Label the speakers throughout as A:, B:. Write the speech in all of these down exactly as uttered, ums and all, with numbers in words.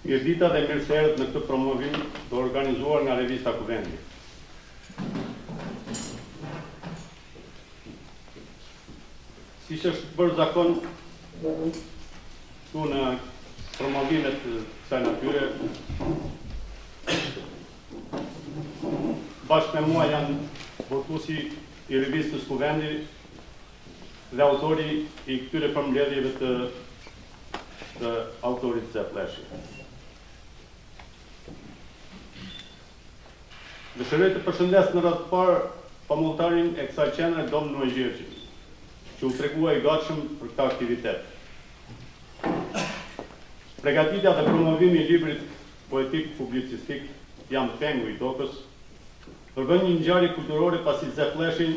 A: Mirëdita dhe mirë se erdhët në këtë promovim të organizuar nga Revista Kuvendi. Si që është bërë zakon tu në promovimet të kësaj natyre, bashkë me mua janë botuesi i Revistës Kuvendi dhe autori i këtyre përmbledhjeve të, të autorit Zefleshi. Dëshiroj të përshëndes në radhë të parë pamulltarin e kësaj qendre Dom Nuaj Gjergji, që u tregua i gatshëm për këtë aktivitet. Pregatitja dhe promovimi i librit poetik publicistik Jam pengu i tokës përgën një ngjarje kulturore pasi Zefleshin,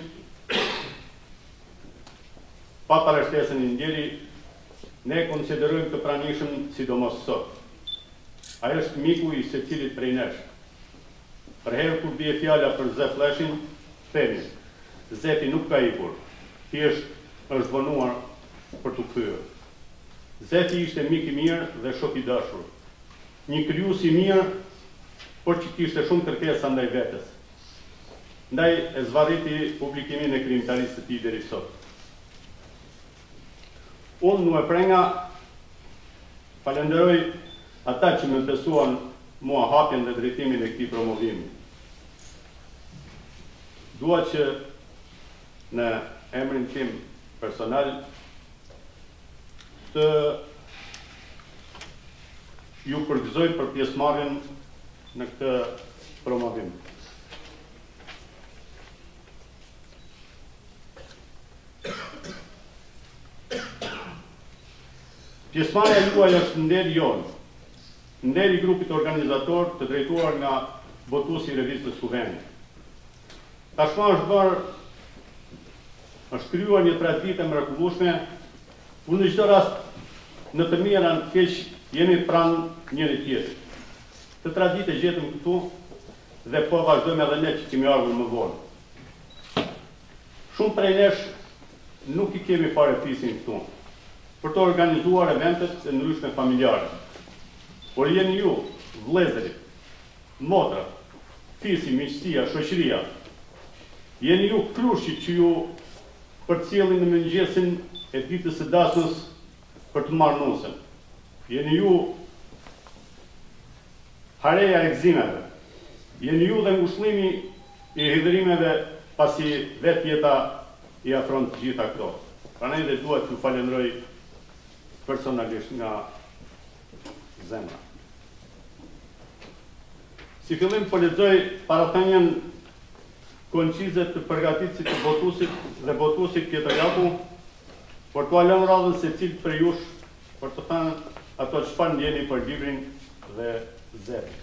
A: pa parashtesën i ndjeri, ne konsiderojmë të pranishëm sidomos sot. Ai është miku i secilit prej nesh. Për herë kur bie fjala për Zefleshin, themi, Zefi nuk ka ikur, thjesht është vonuar për të kthyer. Zefi ishte mik i mirë dhe shok i dashur. Një krijues i mirë, por që kishte shumë kërkesa ndaj vetes. Ndaj e zvarriti publikimin e krijimtarisë së tij deri sot. Unë nuk e prenga, falenderoj ata që më besuan mua hapjen dhe drejtimin e këtij promovimi. Dua që në emrin tim personal të ju përgëzoj për pjesëmarrjen në këtë promovim. Pjesëmarrja juaj është nder jonë, nder i grupit organizator të drejtuar nga botuesi i Revistës Kuvendi. Tashmë është bërë, është krijuar një traditë mrekullueshme, ku në çdo rast, në të mirën në të keq jemi pranë njëri tjetrit. Të traditë gjetëm këtu dhe po vazhdojmë edhe ne që kemi ardhur më vonë. Shumë prej nesh nuk i kemi fare fisin këtu për të organizuar eventet e ndryshme familjare. Por jeni ju, vëllezërit, motra, fisi, miqësia, shoqëria. Jeni ju krushit që ju përcjellin në mëngjesin e ditës së dasmës për të marrë nusën. Jeni ju hareja e gëzimeve. Jeni ju dhe ngushëllimi i hidhërimeve pasi vetë jeta i afron të gjitha këto. Prandaj dhe dua t'ju falenderoj personalisht nga zemra. Si fillim po lexoj parathënien koncize të përgatitësit të botuesit dhe botuesit Pjetër Jaku, por t'ua lëm radhën secilit prej jush për të thënë ato çfarë ndjeni për librin dhe Zefin.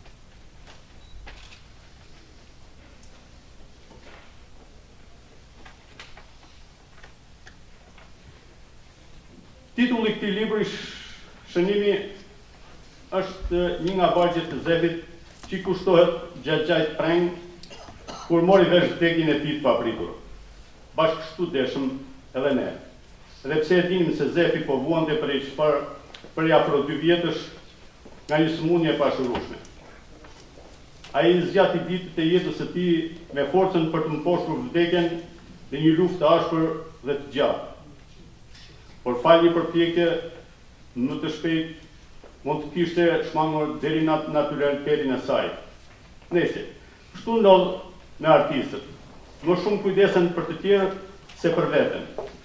A: Titulli i këtij libri, Shënimi, është një nga vargjet të Zefit që i kushtohet Xhaxhait Preng kur mori vesh vdekjen e tij të papritur. Bashkë kështu deshëm edhe ne. Edhe pse e dinim se Zefi po vuante për i çfarë për afro dy vjetësh nga një sëmundje e pashurueshme. Ai zgjati ditët e jetës së tij me forcën për të mposhtur vdekjen në një luftë të ashpër dhe të gjatë. Por fal një përpjekje më të shpejt mund të kishte shmangur deri në natyralitetin e saj. Nëse, kështu ndodh me artistët. Më shumë kujdesen për të tjerët se për veten.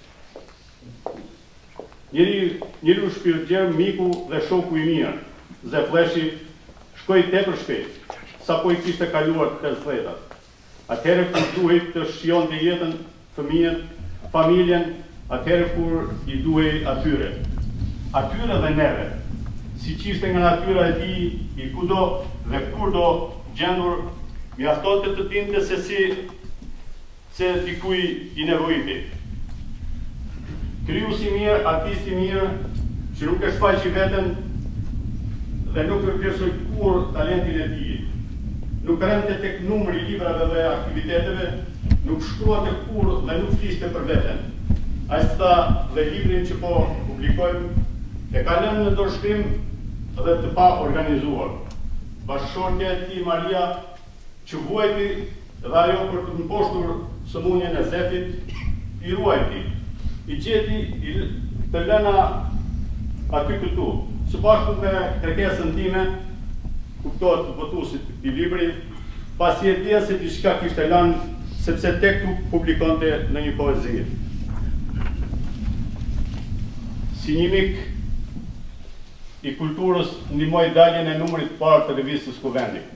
A: Njëri, njëri shpirtgjer, miku dhe shoku i mirë, Zefleshi, shkoi tepër shpejt, sapo i kishte kaluar të pesdhetat. Atëherë kur duhej të shionte jetën, fëmijët, familjen, atëherë kur i duhej atyre. Atyre dhe neve, siç ishte nga natyra e tij, i kudo dhe kurdo gjendur, mjaftonte të dinte se si se dikuj i nevojiti. Krijues i mirë, artist i mirë, që nuk e shfaqi veten dhe nuk e vlerësoi kur talentin e tij. Nuk rrente tek numri i librave dhe aktiviteteve, nuk shkruante kur dhe nuk fliste për veten. Ai tha dhe librin që po publikojmë e ka lënë në dorëshkrim dhe të pa organizuar. Bashkëshortja e tij Maria që vuajti dhe ajo për të mposhtur sëmundjen e Zefit, i ruajti, i gjeti të lëna aty këtu. Së bashku me kërkesën time, kuptohet votuesit të këtij libri, pasi e dija se diçka kishte lënë, sepse tek tu publikonte në një poezi. Si një mik i kulturës ndihmoi daljen e numrit të parë të revistës Kuvendi.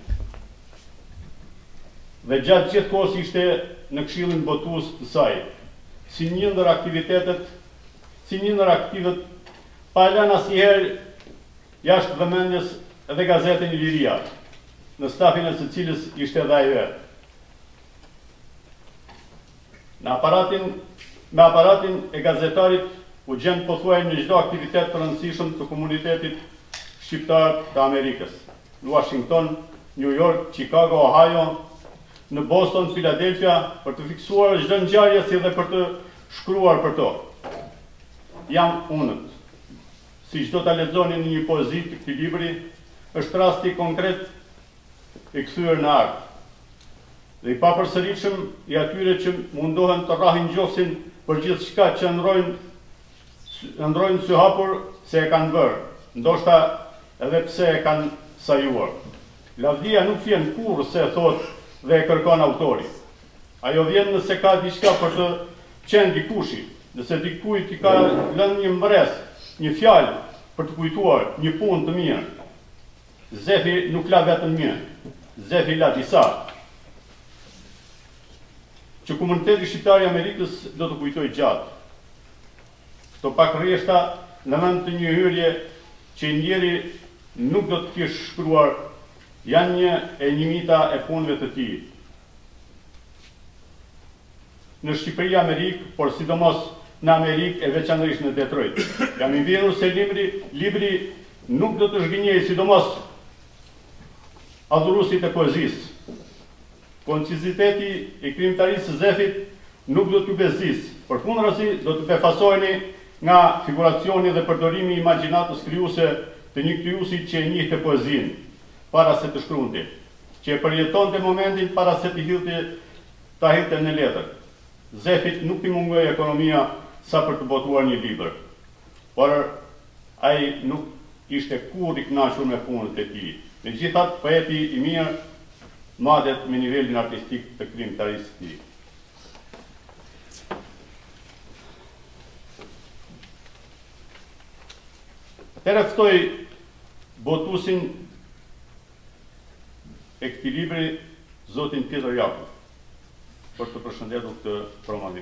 A: Dhe gjatë gjithë kohës ishte në këshillin botues të saj, si një ndër aktivitetet, si një ndër aktivet, pa lënë asnjëherë jashtë vëmendjes edhe gazetën Liria, në stafin e së cilës ishte edhe ai vetë. Në aparatin, me aparatin e gazetarit u gjend pothuaj në çdo aktivitet të rëndësishëm të komunitetit shqiptar të Amerikës, në Washington, New York, Chicago, Ohio, në Boston, Philadelphia, për të fiksuar çdo ngjarje si dhe për të shkruar për to. Jam unët. Si çdo ta lexoni në një poezi të këtij libri, është rasti konkret i kthyer në art. Dhe i papërsëritshëm i atyre që mundohen të rrahin gjofsin për gjithçka që ndrojnë ndrojnë sy hapur se e kanë bërë, ndoshta edhe pse e kanë sajuar. Lavdia nuk vjen kurrë se e thot dhe e kërkon autori. Ajo vjen nëse ka diçka për të qenë dikushi, nëse dikujt i ka lënë një mbres, një fjalë për të kujtuar një punë të mirë. Zefi nuk la vetëm një, Zefi la disa. Që komuniteti shqiptar i Amerikës do të kujtojë gjatë. Këto pak rreshta në vend të një hyrje që i ndjeri nuk do të kishë shkruar, janë një e njëmita e punëve të tij. Në Shqipëri, Amerikë, por sidomos në Amerikë e veçanërisht në Detroit. Jam i vjedhur se libri, libri nuk do të zhgënjejë sidomos adhuruesit e poezisë. Konciziteti i krijimtarisë së Zefit nuk do t'ju bezdisë, përkundërsi do të befasoheni nga figuracioni dhe përdorimi i imagjinatës krijuese të një krijuesi që e njihte poezinë para se të shkruante, që e përjetonte momentin para se të hidhte ta hidhte në letër. Zefit nuk i mungoi ekonomia sa për të botuar një libër, por ai nuk ishte kurrë i kënaqur me punët e tij. Megjithatë, poeti i mirë madet me nivelin artistik të krijimtarisë së tij. Atëherë ftoj botuesin e këtij libri, zotin Pjetër Jakub, për të përshëndetur këtë promovim.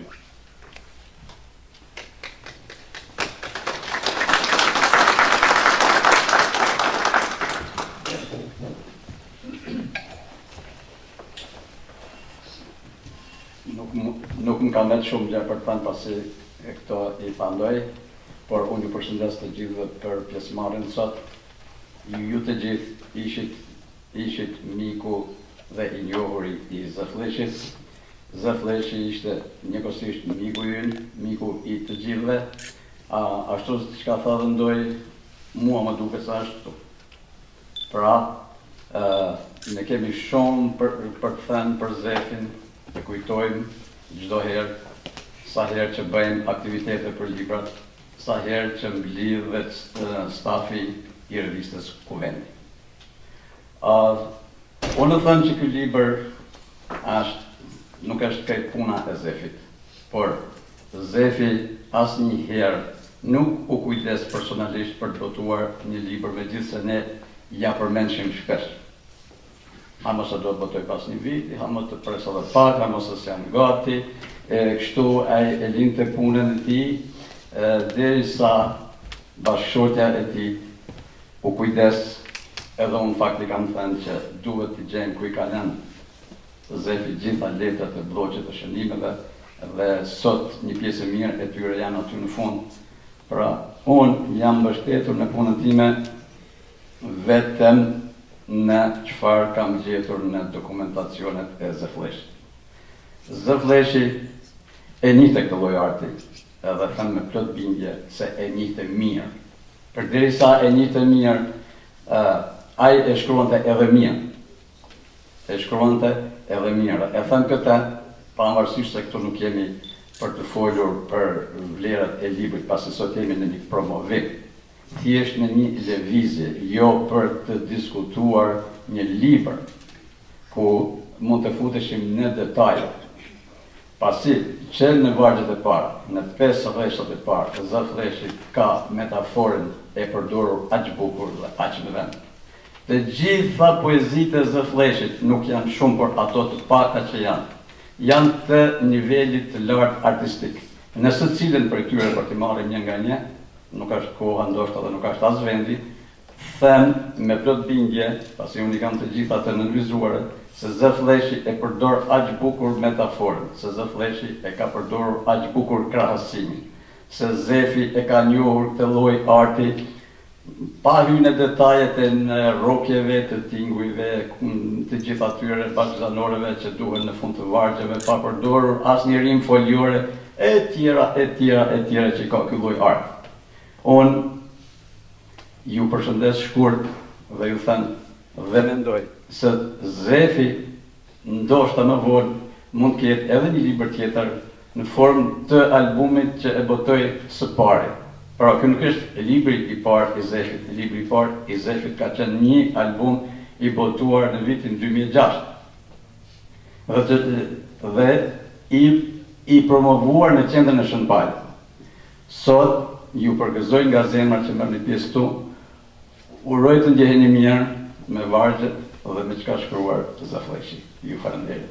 B: Nuk, nuk më kam vetë shumë gjë për të thënë pasi e këto i pandoj, por unë ju përshëndes të gjithë për pjesëmarrjen sot. Ju, ju të gjithë ishit, ishit miku dhe i njohur i Zefleshit. Zefleshi ishte njëkohësisht miku ynë, miku i të gjithëve. A, ashtu që ka thënë ndoj, mua më duket se ashtu. Pra, uh, ne kemi shumë për, për të thënë për Zefin, të kujtojmë çdo herë, sa herë që bëjmë aktivitete për librat, sa herë që mblidhet stafi i revistës Kuvendi. Uh, unë thënë që ky libër është, nuk është këtë puna e Zefit, por Zefi asnjëherë nuk u kujdes personalisht për të botuar një libër, megjithëse ne ja përmendshim shpesh. Ha mos e do të botoj pas një viti, ha mos të pres edhe pak, ha mos e janë gati, e, kështu ai e linte punën e tij, derisa bashkëshortja e tij u kujdes, edhe unë fakti kam thënë që duhet të gjejmë ku i ka lënë Zefi gjitha letrat e bloqet të shënimeve, dhe sot një pjesë e mirë e tyre janë aty në fund. Pra, unë jam mbështetur në punën time vetëm në çfarë kam gjetur në dokumentacionet e Zefleshit. Zefleshi e njihte këtë lloj arti, edhe thënë me plot bindje se e njihte mirë. Përderisa e njihte mirë, ai e shkruante edhe mirë. E shkruante edhe mirë. E thëmë këta, pavarësisht se këtu nuk jemi për të folur për vlerat e librit, pasi sot jemi në një promovim. Thjesht në një lëvizje, jo për të diskutuar një libër, ku mund të futeshim në detaje. Pasi që në vargjet e para, në pesë rreshtat e para, zot rreshi ka metaforën e përdorur aq bukur dhe aq në vend. Të gjitha poezitë e zot rreshit nuk janë shumë, por ato të paka që janë, janë të nivelit të lartë artistik. Në së cilën për këtyre për të marrim një nga një, nuk është koha ndoshta dhe nuk është as vendi, them me plot bindje, pasi unë i kam të gjitha të nënvizuare, se zë Fleshi e përdor aq bukur metaforën, se zë Fleshi e ka përdorur aq bukur krahasimin, se Zefi e ka njohur këtë lloj arti, pa hyrë në detajet e në rrokjeve të tingujve, të gjitha atyre bashkëzanorëve që duhen në fund të vargjeve, pa përdorur asnjë rim foliore, e tjera, e tjera, e tjera që ka ky lloj arti. Unë ju përshëndes shkurt dhe ju thënë dhe mendoj se Zefi ndoshta më vonë mund të ketë edhe një libër tjetër në formë të albumit që e botoi së pari. Pra, kjo nuk është libri i parë i Zefit. Libri i parë i Zefit ka qenë një album i botuar në vitin dy mijë e gjashtë. Dhe, të, dhe i, i promovuar në qendrën e Shënpajt. Sot ju përgëzoj nga zemra që merrni pjesë këtu. Uroj të ndjeheni mirë me vargjet dhe me çka shkruar të Zë Fleshi. Ju falenderoj.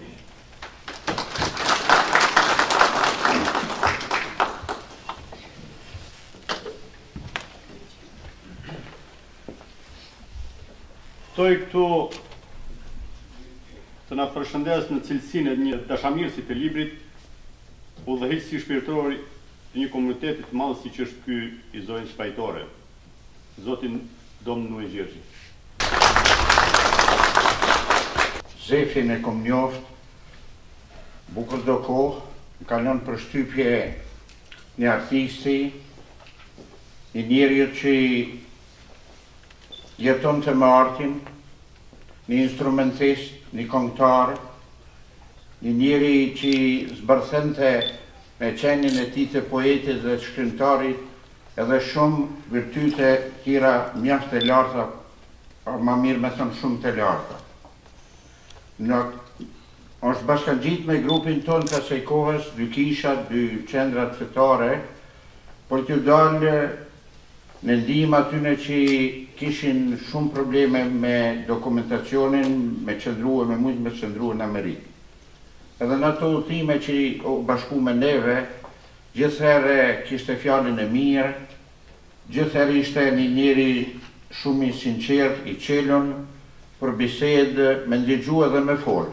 A: Ftoj këtu të na përshëndes në cilësinë e një dashamirësi të librit, udhëheqësi shpirtëror i një komuniteti të madh siç është ky i zonës Spajtore, Zotin Dom Nuej Gjergji.
C: Zefin e kom njoft, bukur do kohë, më kalon për shtypje një artisti, një njeri që jeton të me artin, një instrumentist, një këngëtar, një njeri që zbërthente me qenien e tij të poetit dhe të shkrimtarit, edhe shumë virtyte tjera mjaft e larta, pa ma mirë me thënë shumë të larta. Në është bashkangjit me grupin ton të asaj kohës, dy kisha, dy qendrat fetare, për t'ju dalë në ndihmë atyne që kishin shumë probleme me dokumentacionin, me qëndruhe, me mujtë me qëndruhe në Amerikë. Edhe në ato udhime që u bashku me neve, gjithëherë kishte fjallin e mirë, gjithëherë ishte një njeri shumë i sinqert, i qelun, për bisedë, me ndëgju edhe me folë.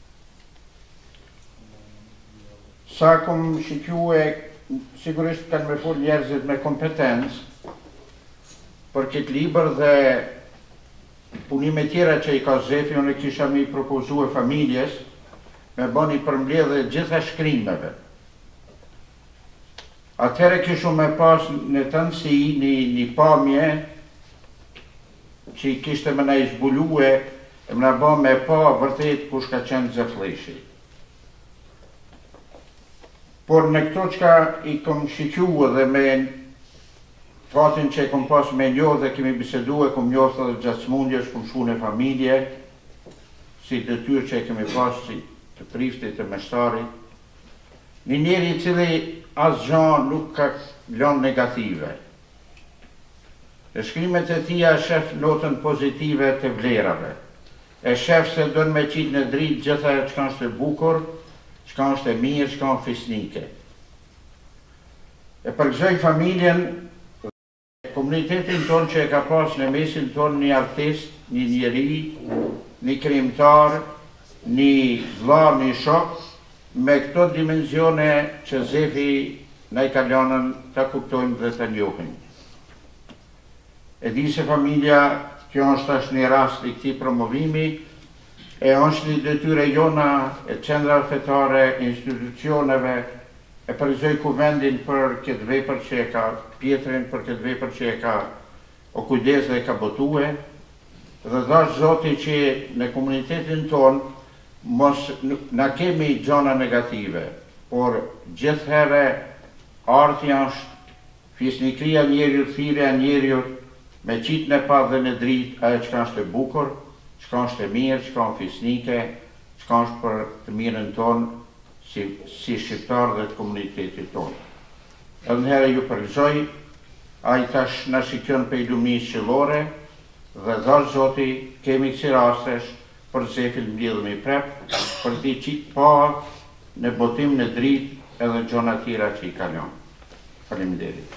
C: Sa kom shikjue, sigurisht kanë me folë njerëzit me kompetencë, për këtë libër dhe punime tjera që i ka Zefi, unë e kisha mi propozu e familjes, me bani përmbledhje gjitha shkrimeve. Atëherë kishu me pas në tëndësi një, një pamje që i kishte me na i zbulue e më na ba me pa vërtet kush ka qenë Zë Fleshi. Por në këto qka i kom shikjua dhe me fatin që e kom pas me njohë dhe kemi bisedu e kom njohë dhe gjatë smundjes, kom shu në familje, si detyrë që e kemi pas si të priftit, të meshtarit, një njeri i cili asë gjanë nuk ka lënë negative. E shkrimet e tia shef notën pozitive të vlerave. E shef se dënë me qitë në dritë gjitha e qka është e bukur, qka është e mirë, qka është fisnike. E përgëzoj familjen, komunitetin tonë që e ka pas në mesin tonë një artist, një njeri, një krimtar, një vlla, një shok, me këto dimensione që Zefi na i kalonën të kuptojmë dhe të njohim. E di se familja, kjo është ashtë një rast i këti promovimi, e është një detyre jona, e qendra fetare, institucioneve, e përgëzoj kuvendin për këtë vepër që e ka, Pjetrin për këtë vepër që e ka o kujdes dhe e ka botue, dhe dhash Zoti që në komunitetin ton mos na kemi gjona negative, por gjithherë arti është fisnikria njeriut, thirrja njeriut, me qitën e pa dhe në dritë, ajo çka është e bukur, çka është e mirë, çka është fisnike, çka është për të mirën tonë si, si shqiptar dhe të komunitetit tonë. Edhe në herë ju përgëzoj, a i tash në shikjon për i lumisë qëllore, dhe dhash Zoti, kemi kësi rastesh për Zefin mbledhëm i prep, për ti qitë pa në botim në dritë edhe gjona tjera që i kalon. Faleminderit.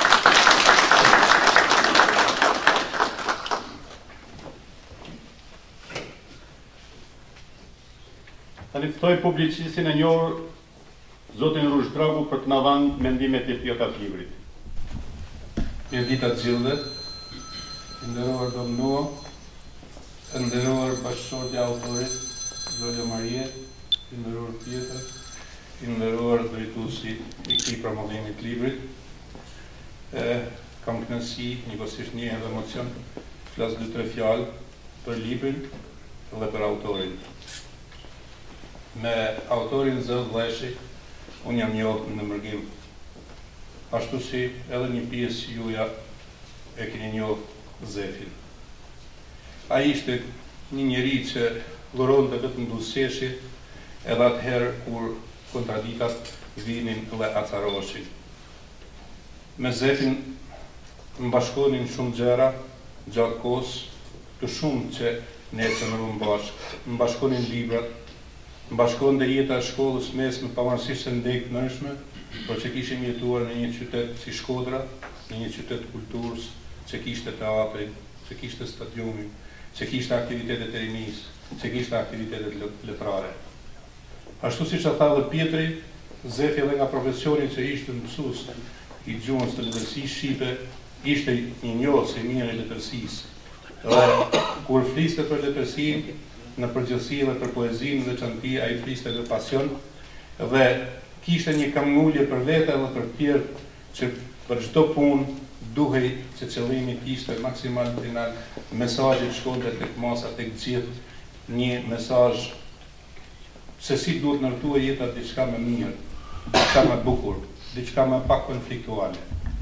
A: Tani ftoj publicistin e njohur Zotin Rush Dragu për të na dhënë mendimet e tij të librit.
D: Mirë ditë të gjithëve, të nderuar domnua, të nderuar bashkëshortja autorit, Zolja Marie, të nderuar Pjetër, të nderuar drejtuesi i këtij promovimi të librit. E, kam kënaqësi, njëkohësisht një edhe emocion, flas dy tre fjalë për librin dhe për autorin. Me autorin Zë Vleshi, unë jam njohur në mërgim. Ashtu si edhe një pjesë juja e keni njohur Zefin. Ai ishte një njeri që dhuronte vetëm buzëqeshi, edhe atëherë kur kontradikat vinin dhe acaroshin. Me Zefin më bashkonin shumë gjëra, gjatë kohës, të shumë që ne që në rëmë bashkë, më bashkonin librat, më bashkon dhe jeta e shkollës mesme pavarësisht se ndekë nërshme, por që kishim jetuar në një qytet si Shkodra, në një qytet kulturës, që kishte teatrin, që kishte stadiumin, që kishte aktivitetet e rinis, që kishte aktivitetet letrare. Ashtu si që tha dhe Pjetri, Zefi edhe nga profesioni që ishte mësues i gjuhës të letërsisë shqipe, ishte një njohës i mirë i letërsisë. Dhe kur fliste për letërsinë, në përgjithësi dhe për poezinë dhe veçanti, ai fliste me pasion dhe kishte një kamgullje për vete dhe për tjerë që për çdo punë duhej që qëllimi kishte maksimal final, mesazhi shkonte tek masa, tek gjithë, një mesazh se si duhet ndërtuar jeta diçka më mirë, diçka më bukur, diçka më pak konfliktuale.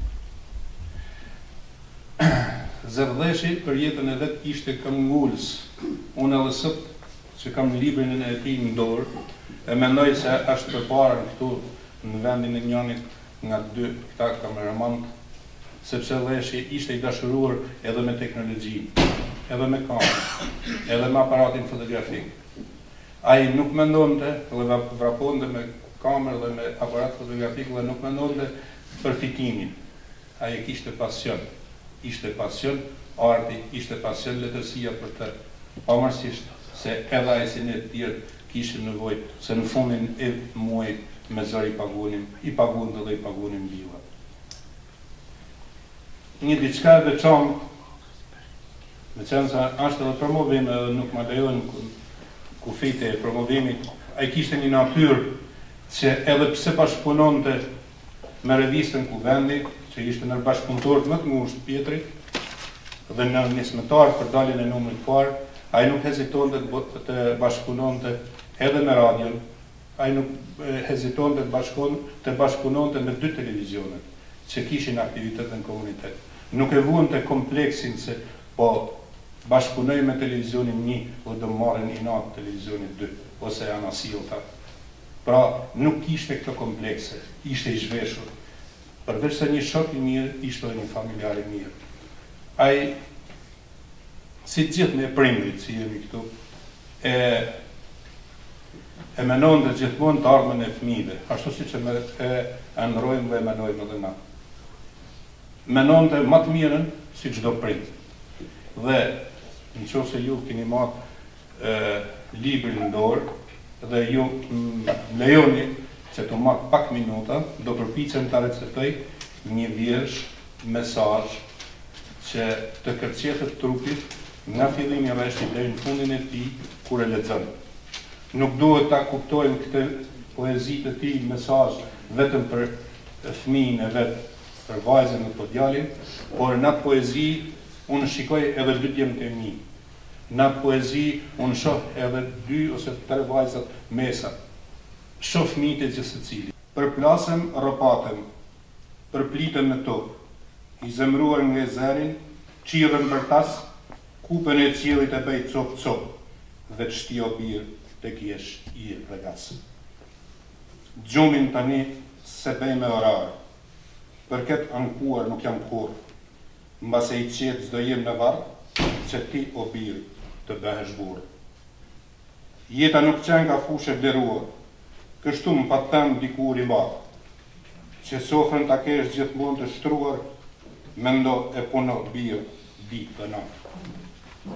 D: Zëvdheshi për jetën e vet ishte këmbgulës. Unë edhe sot që kam librin e tij në dorë, e mendoj se është përpara këtu në vendin e njënit nga dy këta kameramanët, sepse Vleshi ishte i dashuruar edhe me teknologji, edhe me kamerë, edhe me aparatin fotografik. Ai nuk mendonte dhe vraponte me kamerë dhe me aparat fotografik dhe nuk mendonte për fitimin. Ai kishte pasion. Ishte pasion arti, ishte pasion letërsia për të, pavarësisht se edhe ai si ne të tjerë kishim nevojë, se në fundin e muajit me zor i pagunim, i pagunim dhe i pagunim biva. Një diçka e veçantë, veçantë është edhe promovim, edhe nuk më lejojnë kufite e promovimit, ai kishte një natyrë që edhe pse bashkëpunonte me revistën Kuvendi, që ishte në bashkëpunëtorët më të ngushtë Pjetrit dhe në nismëtar për daljen e numrit parë, ai nuk hezitonte të bashkëpunonte edhe me radion, ai nuk hezitonte të bashkëpunonte të bashkëpunonte me dy televizionet që kishin aktivitet në komunitet. Nuk e vuante kompleksin se po bashkëpunoj me televizionin një dhe do marrin inat televizionit dy ose anasillta. Pra nuk kishte këto komplekse, ishte i zhveshur. Përveç se një shok i mirë, ishte edhe një familjar i mirë. Ai, si gjithë ne prindrit që jemi këtu, e, e menonte gjithmonë të ardhmen e fëmijëve, ashtu si që me e ndrojmë dhe menojmë edhe na. Menonte më të mirën si çdo prind. Dhe nëse ju keni marrë librin në dorë dhe ju m, lejoni që të marrë pak minuta, do përpiqem ta recitoj një vjersh mesazh që të kërcjetet trupit nga fillimi i rreshtit deri në fundin e tij kur e lexon. Nuk duhet ta kuptojmë këtë poezi të tij mesazh vetëm për fëmijën e vet, për vajzën apo djalin, por në atë poezi unë shikoj edhe dy djemtë e mi, në poezi unë shoh edhe dy ose tre vajzat mesa. Shoh fëmijët e gjithë secili. Përplasem rropatem, përplitem në tokë, i zemruar nga zerin, qirën bërtas, kupën e qiellit e bëj cop cop, dhe ç'ti o bir tek jesh i dhe gas. Gjumin tani se bëj me orar, për këtë ankuar nuk jam kur, mbase i qetë s'do jem në varr, që ti o bir të bëhesh burr. Jeta nuk qenë ka fushë vleruar, kështu më patëm dikur i mbarë, që sofrën ta kesh gjithmonë të shtruar, mendo e puno birë, di dhe natë.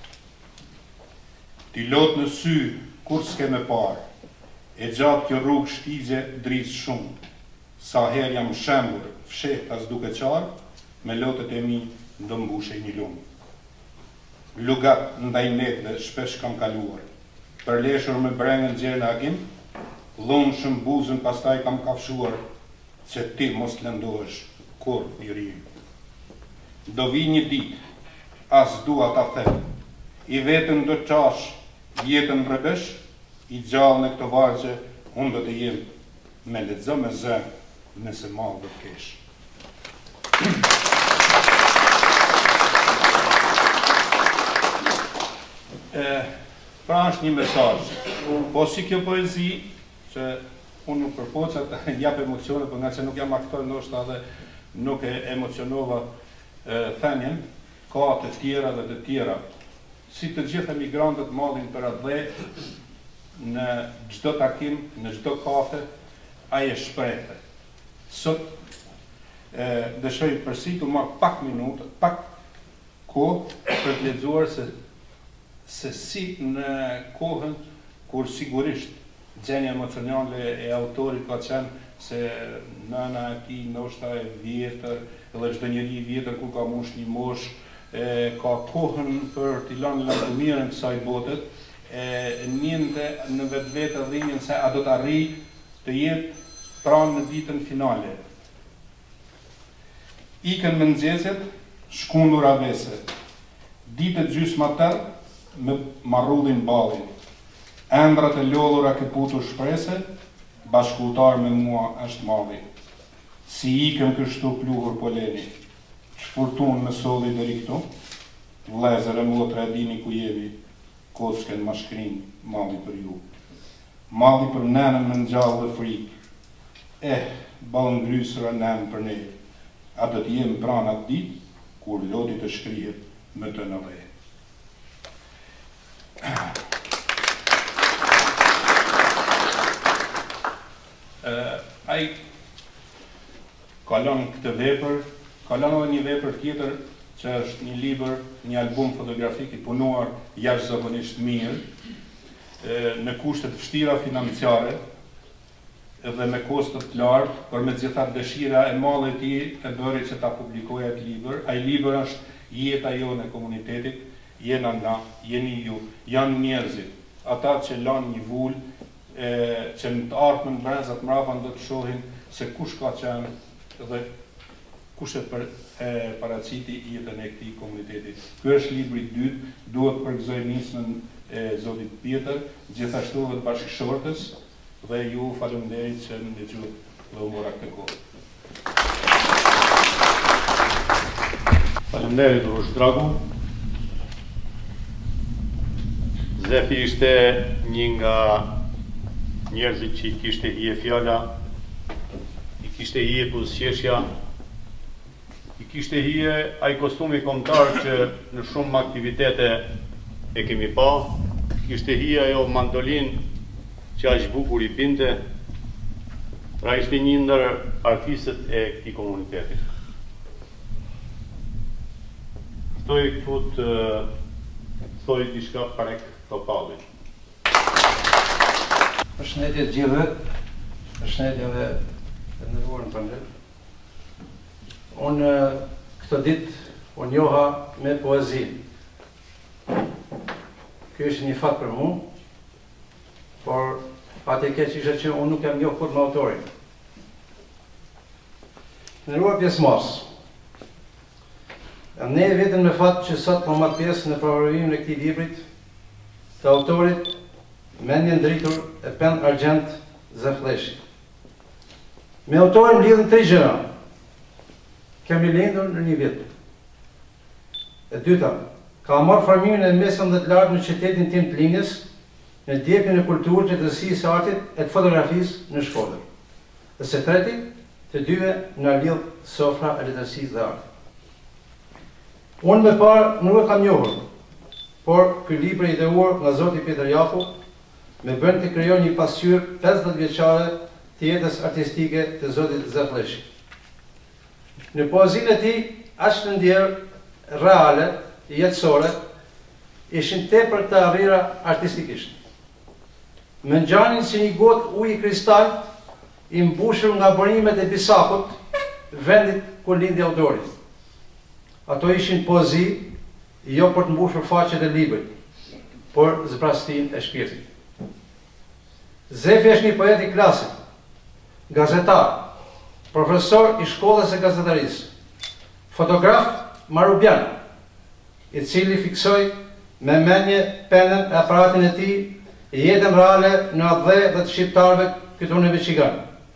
D: Ti lot në sy, kur s'ke me parë, e gjatë kjo rrugë shtigje drisë shumë, sa her jam shembur, fsheh as duke qarë, me lotët e mi ndo mbushe një lumë. Lugat ndaj netve shpesh kam kaluar, përleshur me brengën gjerë në agim, lumë shumë buzën pastaj kam kafshuar, që ti mos lëndohesh kur i rrim. Do vi një dit, as dua ta them, i vetën do qash, jetën rëbesh, i gjallë në këto vargje, unë do të jem me lexo me zë, nëse malë do të kesh. E, pra është një mesazh, po si kjo poezi, që unë nuk përpoqa të jap emocione, për nga që nuk jam aktor ndoshta dhe nuk e emocionova e, thënien, ka të tjera dhe të tjera. Si të gjithë emigrantët mallin për atë dhe, në çdo takim, në çdo kafe, ai e shprehte. Sot e, dëshoj përsi të marr pak minutë, pak kohë për të lexuar se se si në kohën kur sigurisht gjendja emocionale e autorit ka qenë se nëna e tij ndoshta e vjetër, edhe çdo njeri i vjetër kur ka mush një mosh, e, ka kohën për t'i lënë largëmirën kësaj bote, e njënte në vetë vetë dhimbjen se a do të arrijë të jetë pranë në ditën finale. Ikën mëngjeset, shkundur avese, ditët gjysma tërë me marrullin ballin. Ëndrat e lodhura këputur shprese, bashkëtar me mua është malli. Si ikëm kështu pluhur poleni, shfurtun me solli deri këtu, vlezër e motra e dini ku jemi, kockën ma shkrin malli për ju. Malli për nenën me ngjallë dhe frikë. Eh, ballë ngrysëra nenë për ne. A do të jem pranë atë ditë, kur loti të shkrihet me të në ve. Ai kalon këtë vepër, kalon edhe një vepër tjetër, që është një libër, një album fotografik i punuar jashtëzakonisht mirë, në kushte të vështira financiare dhe me kosto të lartë, por me gjithatë dëshira e madhe e tij e bëri që ta publikojë atë libër. Ai libër është jeta jonë e komunitetit, jena na, jeni ju, janë njerëzit, ata që lanë një vull, e, që në të ardhmen brezat mbrapa do të shohin se kush ka qenë dhe kush e për e paraqiti jetën e këtij komuniteti. Ky është libri i dytë, duhet përgëzoj nismën e zotit Pjetër, gjithashtu edhe të bashkëshortës, dhe ju faleminderit që më dëgjut dhe u mora këtë kohë.
A: Faleminderit Urosh Dragu. Zefi ishte një nga njerëzit që i kishte hije fjala, i kishte hije buzëqeshja, i kishte hije ai kostumi kombëtar që në shumë aktivitete e kemi pa, kishte hije ajo mandolin që aq bukur i binte, pra ishte një ndër artistët e këtij komuniteti. Ftoj këtu të thoj diçka parek topalli.
E: Përshëndetje të gjithëve, përshëndetje dhe të nderuar në panel. Unë këtë ditë u njoha me poezi. Ky është një fat për mua, por pati keq ishte që unë nuk jam njohur kur me autorin. Të nderuar pjesëmarrës, Ne vetëm me fat që sot po marr pjesë në promovimin e këtij librit të autorit mendjen dritur e Pen Argjend Zefleshi. Me autorin lidhen tre gjëra. Kemi lindur në një vit. E dyta, ka marrë formimin e mesëm dhe të lartë në qytetin tim të linjës, në ndjekjen e kulturës, të drejtësisë së artit e të fotografisë në shkollë. Dhe së treti, të dyve na lidh sofra e letërsisë dhe artit. Unë me parë nuk e kam njohur, por ky libër i ideuar nga Zoti Pjetër Jaku me bën të krijoj një pasqyrë pesëdhjetë vjeçare të jetës artistike të Zotit Zefleshi. Në poezinë e tij, aq të ndjerë, reale, jetësore, ishin tepër të arrira artistikisht. Me ngjanin si një gotë ujë kristal i mbushur nga burimet e Bisakut, vendit ku lindi autori. Ato ishin poezi, jo për të mbushur faqet e librit, por zbrastin e shpirtit. Zefi është një poet i klasik, gazetar, profesor i shkollës e gazetarisë, fotograf marubian, i cili fiksoi me mendje penën e aparatin e tij jetën reale në atë dhe dhe të shqiptarëve këtu në Michigan.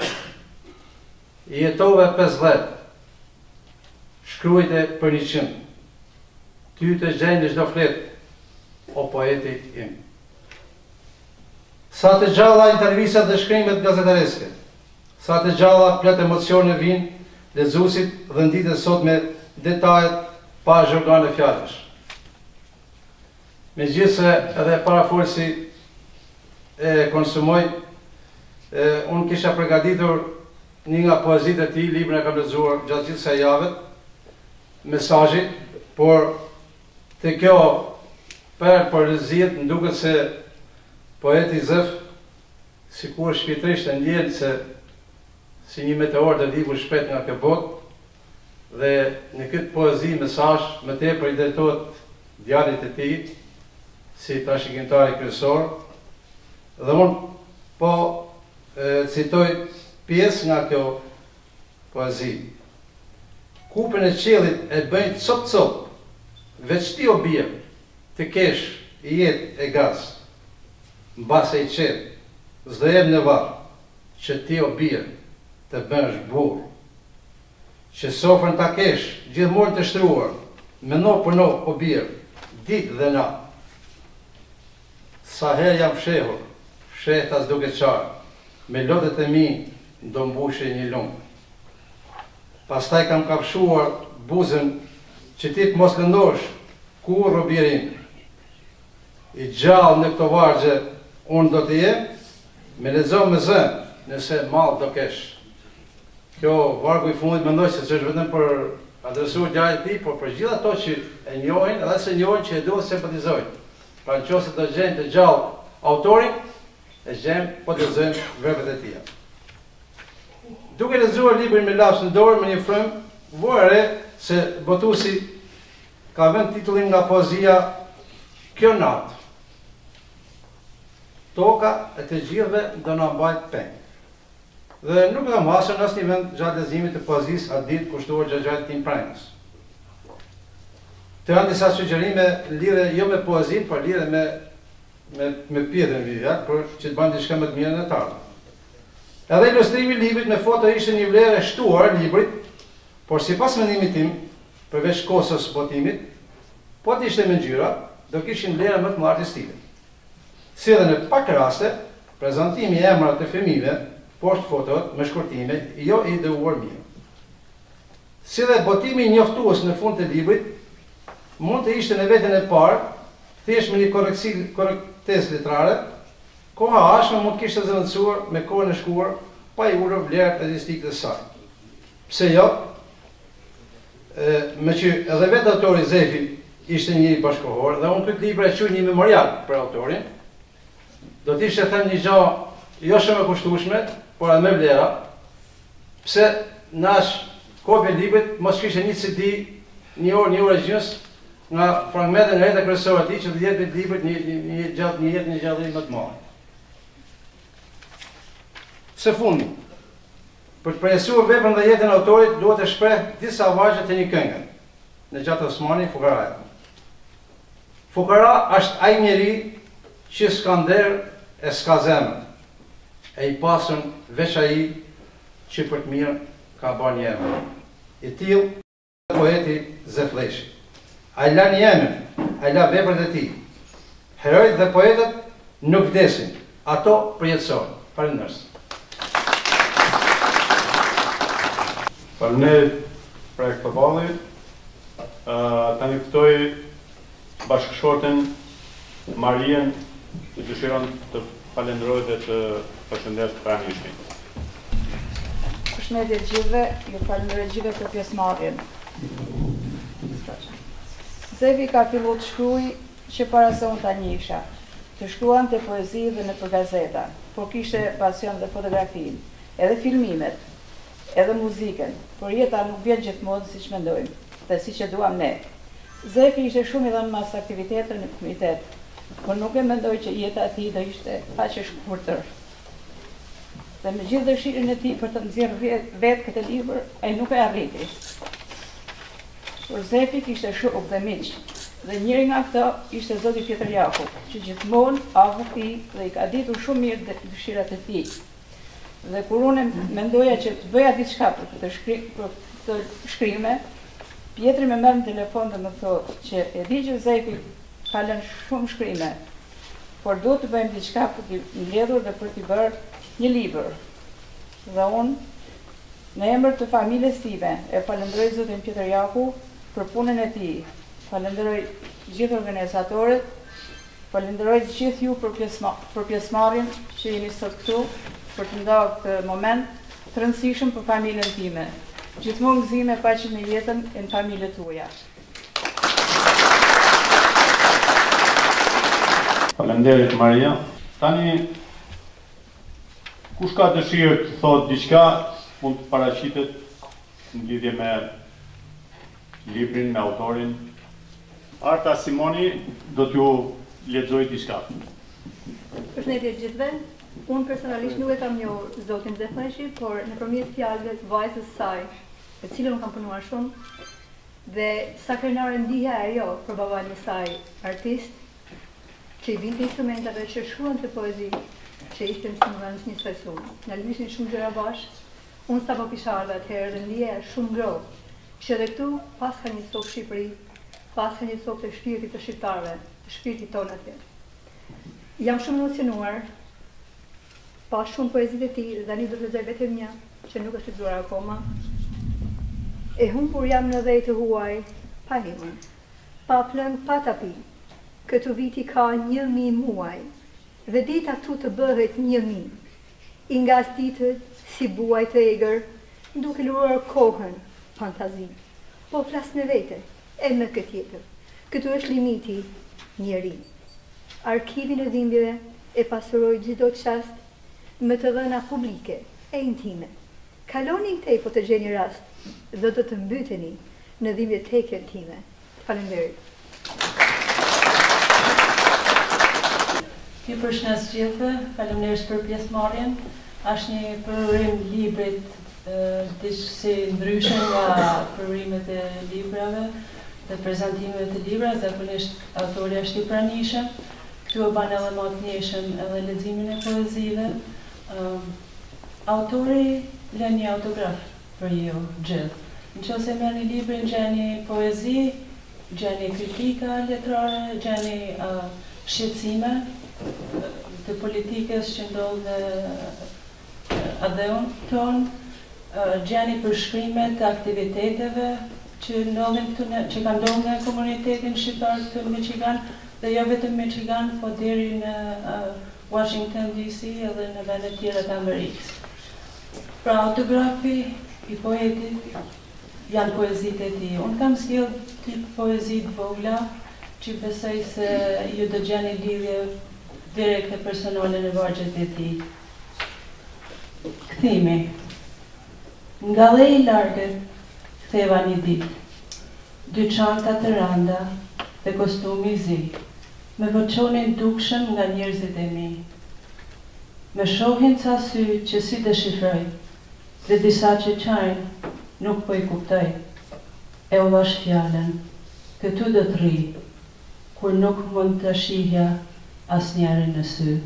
E: I jetove pesëdhjetë, shkruajte për një qind. Ty të gjejnë në çdo flet, o poeti im. Sa të gjalla intervistat dhe shkrimet gazetareske, sa të gjalla plot emocione vinë lexuesit dhe nditet sot me detajet pa zhorgane fjalësh. Megjithse edhe parafolsi e konsumoj, e, unë kisha përgatitur një nga poezitë e tij, librin e kam lexuar gjatë gjithë kësaj jave, mesazhi, por te kjo për poezitë më duket se poeti Zef sikur shpirtërisht e ndjen se si një meteor të ligur shpejt nga kjo botë dhe në këtë poezi mesazh më tepër i drejtohet djalit të tij si trashëgimtari kryesor. Dhe unë po e, citoj pjesë nga kjo poezi. Kupën e qiellit e bëjnë cop cop, veç ti o bie, të kesh i jetë e gaz, mbase i qetë, s'do jem në varë, që ti o bie të bësh burr, që sofrën ta kesh gjithmonë të shtruar, me no për no o bie, ditë dhe natë. Sa herë jam fshehur, fshehtas duke qarë, me lotët e mi do mbushe një lumë. Pastaj kam kafshuar buzën që ti të mos lëndosh, kur robirin. I gjallë në këto vargje unë do të jem, me lexo me zën, nëse mall do kesh. Kjo vargu i fundit mendoj se është vetëm për adresuar djalit të tij, por për gjithë ato që e njohin, edhe se njohin që e duhet të simpatizojnë. Pra nëse do gjejnë të gjallë autorin, e gjejmë po të lexojmë verbet e tij. Duke lexuar librin me laps në dorë me një frymë, vura re se botuesi ka vënë titullin nga poezia Kjo natë. Toka e të gjithëve do na mbajt peng. Dhe nuk kam hasur në asnjë vend gjatë leximit të poezisë atë ditë kushtuar gjatë gjatë tim pranës. Të janë disa sugjerime lidhe jo me poezinë, por lidhe me me me pjetën vijak, por që të bëjnë diçka më të mirë në të ardhmen. Edhe ilustrimi i librit me foto ishte një vlerë e shtuar librit, por sipas mendimit tim, përveç kosës botimit, po të ishte me ngjyra, do kishin vlerë më të madhe artistike. Si edhe në pak raste, prezantimi i emrave të fëmijëve poshtë fotot me shkurtime jo i ideuar mirë. Si edhe botimi i njoftues në fund të librit, mund të ishte në veten e parë, thjesht me një korrektesë letrare, koha ashme mund kishte zëvendësuar me kohën e shkuar, pa i ulur vlerët artistike të saj. Pse jo? E, me që edhe vetë autori Zefi ishte një bashkohor, dhe unë këtë libër e quaj një memorial për autorin, do të ishte them një gjë jo shumë e kushtueshme, por edhe me vlera, pse nash kopje e librit mos kishte një C D, një orë, një orë e gjys, nga fragmente nga jeta kryesore e tij që do të jetë librit një një një gjatë një jetë një gjallëri më të madhe. Së fundi, për të përjesuar veprën dhe jetën e autorit, duhet të shpreh disa vargje të një këngë. në gjatë Osmani fukaraja. Fukara është ai njeri që s'ka nder e s'ka zemër, e i pasën veç ai që për të mirë ka bërë një emër. I tillë poeti Zefleshi. Ai la një emër, ai la veprat e tij. Herojt dhe poetët nuk vdesin, ato përjetësojnë. Faleminderit.
A: Faleminderit për këtë balli. Tani ftoj bashkëshorten Marien, që dëshiron të falenderoj dhe të përshëndes pranishin.
F: Përshëndetje gjithëve, ju falenderoj gjithëve për pjesëmarrjen. Zefi ka filluar të shkruaj që para se unë ta njihsha. Të shkruante poezi dhe në për gazeta, por kishte pasion dhe fotografinë, edhe filmimet, edhe muzikën, por jeta nuk vjen gjithmonë siç mendojmë, dhe siç e duam ne. Zefi ishte shumë i dhënë mas aktiviteteve në komunitet, por nuk e mendoj që jeta e tij do ishte aq e shkurtër. Dhe me gjithë dëshirën e tij për të nxjerrë vetë këtë libër, ai nuk e arriti. Por Zefi kishte shok dhe miq, dhe njëri nga këto ishte zoti Pjetër Jakub, që gjithmonë avu tij dhe i ka ditur shumë mirë dëshirat e tij. Dhe kur unë mendoja që të bëja diçka për këtë shkrim, për këtë shkrime, Pjetri më merr në telefon dhe më thotë që e di që Zefi ka lënë shumë shkrime, por duhet të bëjmë diçka për t'i mbledhur dhe për t'i bërë një libër. Dhe unë, në emër të familjes time, e falenderoj zotin Pjetër Jaku për punën e tij. Falenderoj gjithë organizatorët, falenderoj gjithë ju për pjesëmarrjen që jeni sot këtu për të ndarë këtë moment të rëndësishëm për familjen time. Gjithmonë gëzime paqe në jetën e në familjet tuaja.
A: Faleminderit Maria. Tani kush ka dëshirë të thotë diçka, mund të paraqitet në lidhje me librin, me autorin. Arta Simoni do t'ju lexoj diçka.
G: Përshëndetje gjithëve. Unë personalisht nuk e kam njohur zotin Zefleshi, por nëpërmjet fjalëve të vajzës saj, e cilën unë kam punuar shumë, dhe sa krenare ndihja ajo për baban e saj, artist, që i binte instrumentave, që shkruante poezi, që ishte në simulantës një sfesun. Në lëmishin shumë gjëra bashkë, unë sa po kisha ardhur atëherë dhe ndjeja shumë ngrohtë, që edhe këtu pas ka një sop Shqipëri, pas ka një sop të shpirtit të shqiptarëve, të shpirtit tonë atje. Jam shumë emocionuar, pa shumë poezit e tij, dhe tani do të lexoj vetëm një, që nuk është lexuar akoma. E humbur jam në dhejtë huaj, pa himër, pa plëng, pa tapi. Këtu viti ka një mi muaj, dhe dita tu të bëhet një mi. I nga ditët, si buaj të egër, duke luruar kohën, fantazi. Po flas në vete, e në këtë tjetër. Këtu është limiti, njeri. Arkivin e dhimbjeve e pasuroj çdo çast, me të dhëna publike e intime. Kaloni këtej po të gjeni rast dhe do të mbyteni në dhimbjet tekën time. Faleminderit.
H: Ju përshëndes gjithëve, faleminderit për pjesëmarrjen. Është një përurim librit diçka ndryshe nga përurimet e librave dhe prezantimet e librave, zakonisht autori është i pranishëm. Këtu e ban edhe më të njëshëm edhe leximin e poezive. Autori lën një autograf për ju gjithë. Nëse merrni librin, gjeni poezi, gjeni kritika letrare, gjeni shqetësime të politikës që ndodh në adheun ton, gjeni përshkrimet të aktiviteteve që ndodhin këtu në, që kanë ndodhur në komunitetin shqiptar këtu në Michigan, dhe jo vetëm Michigan, po deri në Washington D C edhe në vende tjera të Amerikës. Pra autografi i poetit janë poezitë e tij. Unë kam sjell tip poezitë vogla që besoj se ju do gjeni lidhje direkte personale në vargjet e tij. Kthimi. Nga dhe i largët, ktheva një ditë, dy çanta të randa dhe kostumi i zi, me voçonin dukshëm nga njerëzit e mi. Me shohin ca sy që si dëshifroj, dhe disa që qajnë nuk po i kuptoj. e u dhash fjallën, këtu do të rri, kur nuk mund të shihja asnjërin në sy.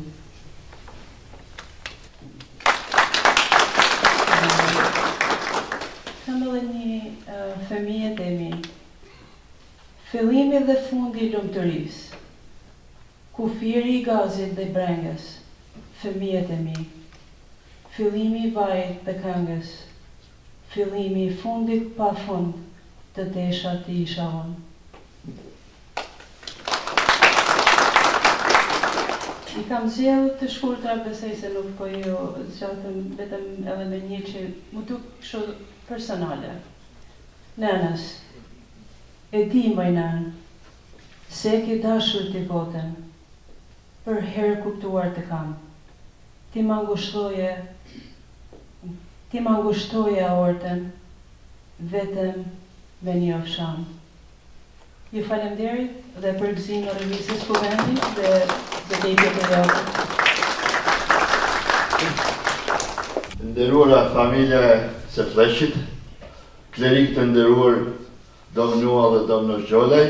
H: Kam edhe një uh, fëmijët e mi. Fillimi dhe fundi i lumturisë. Kufiri i gazit dhe brengës, fëmijët e mi. Fillimi i vajit dhe këngës. Fillimi i fundit pa fund të desha të isha unë. I kam zgjedhur të shkurtra, besoj se nuk po ju zgjatëm vetëm edhe me një që mu duk kështu personale. Nënës, e di moj nën, se ke dashur ti botën, për herë kuptuar të kam. Ti ma ngushtoje, ti ma ngushtoje aortën, vetëm me një ofsham. Ju falemderit dhe për gëzimin e revistës Kuvendit dhe vëdekjet e jote.
I: Nderuara familja e së Fleshit, klerik të nderuar Domnua dhe Domno Xholaj,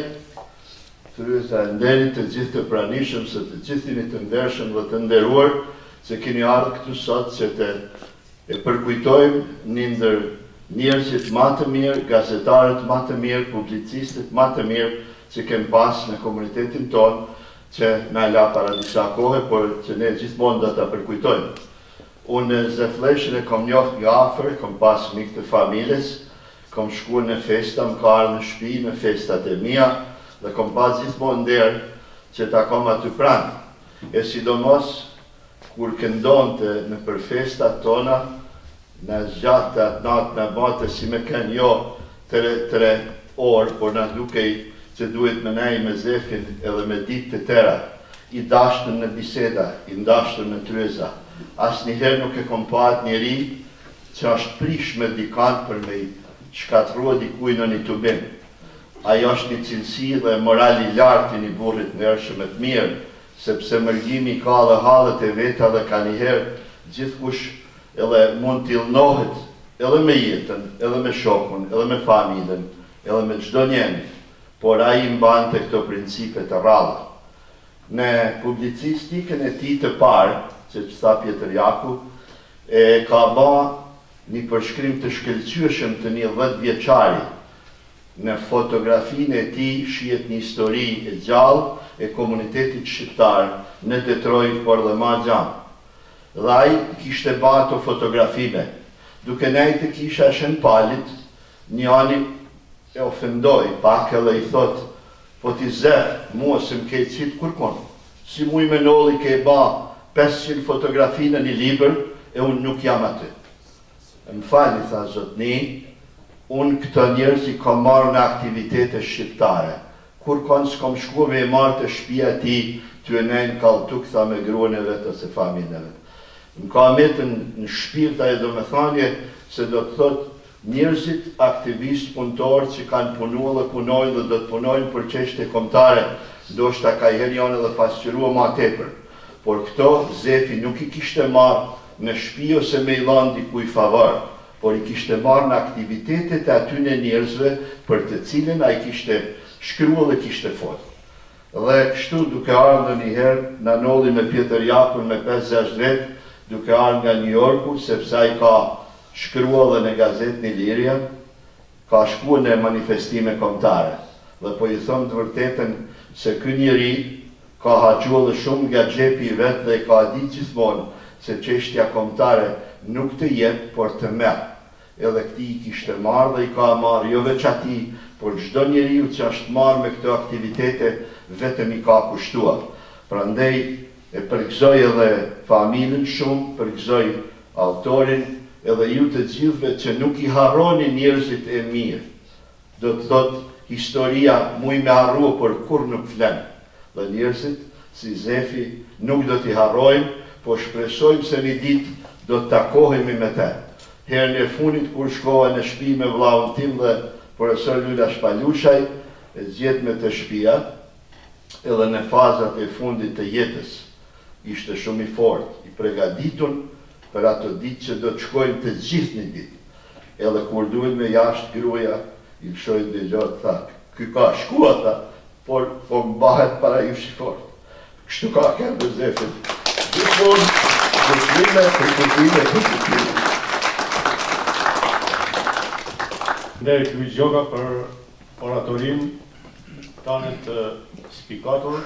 I: thyesa e nderit të gjithë të pranishëm, se të gjithë jeni të ndershëm dhe të nderuar, se keni ardhur këtu sot që të e përkujtojmë një ndër njerëzit më të mirë, gazetarët më të mirë, publicistët më të mirë që kem pas në komunitetin tonë, që na la para disa kohë, por që ne gjithmonë do ta përkujtojmë. Unë Ze Fleshin e kom njoft nga afër, kom pas mik të familjes, kom shkuar në festa, më ka ardhur në shtëpi në festat e mia dhe kom pas gjithmonë nder që ta kom aty pranë. E sidomos kur këndonte në për festat tona, në zgjatë të atë natë në bate si me kënë jo tre, tre orë, por në dukej që duhet me nej me Zefin edhe me ditë të tëra, i dashtën në biseda, i ndashtën në tryeza. As njëherë nuk e kom pat njeri që është prish me dikant për me i shkatrua dikuj në një tubim. Ajo është një cilësi dhe morali lartë i një burrit ndershëm e të mirë, sepse mërgjimi ka dhe halët e veta dhe ka njëherë gjithkush edhe mund t'illnohet edhe me jetën, edhe me shokun, edhe me familjen, edhe me çdo njeri, por ai mbante këto principe të rralla. Në publicistikën e tij të parë, që tha Pjetër Jaku, e ka ba një përshkrim të shkëlqyeshëm të një dhjetë vjeçari. Në fotografinë e tij shihet një histori e gjallë e komunitetit shqiptar në Detroit, por dhe ma gjanë. Dhe ai kishte ba ato fotografime. Duke nejtë kisha shen palit, një ani e ofendoj, pak edhe i thot, po ti zef, mua se m'ke qitë kërkon, si mu i menolli ke ba pesëqind fotografi në një liber, e unë nuk jam aty. E më fali, tha zotni, unë këto njerëz i kom marrë në aktivitete shqiptare. Kur konë s'kom shku me e marrë të shtëpia ti, ty e nejnë kaltuk, tha me gruën e vetë ose familjen e vetë. Më ka metën në shpirta e do me thanje se do të thot njerëzit aktivist punëtor që kanë punu dhe punojnë dhe do të punojnë për çështje kombëtare, ndoshta ka herë janë edhe pasqyrua ma tepër. Por këto Zefi nuk i kishte marrë në shtëpi ose me i dhënë dikujt favor, por i kishte marrë në aktivitetet e atyre njerëzve për të cilën ai kishte shkruar dhe kishte folur. Dhe kështu duke ardhur një herë na nolli me Pjetër Jakun me pesë gjashtë vjet, duke ardhur nga New Yorku, sepse ai ka shkruar dhe në gazetën Iliria, ka shkuar në manifestime kombëtare. Dhe po i them të vërtetën se ky njeri ka harxuar shumë nga xhepi i vet dhe ka ditë gjithmonë se çështja kombëtare nuk të jep, por të merr. Edhe këti i kishte marrë dhe i ka marrë, jo veç atij, por çdo njeriu që është marrë me këto aktivitete vetëm i ka kushtuar. Prandaj e përgëzoj edhe familjen shumë, përgëzoj autorin, edhe ju të gjithëve që nuk i harroni njerëzit e mirë. Do të thotë historia muj me harrua, por kur nuk flen. Dhe njerëzit si Zefi nuk do t'i harrojmë, po shpresojmë se një ditë do të takohemi me te. Herën e funit kur shkova në shtëpi me vllahun tim dhe profesor Lula Shpalushaj, e zgjet me të shtëpia, edhe në fazat e fundit të jetës. Ishte shumë i fortë, i përgatitur për ato ditë që do të shkojmë të gjithë një ditë. Edhe kur duhet me jashtë gruaja, i lëshoj dhe gjatë, tha, ky ka shkua, tha, por po mbahet para ju shifort. Kështu ka kërë dhe zefit. Gjithmonë, kërkime, kërkime, kërkime.
A: Nderi Ky Gjoga për oratorin tanet spikator.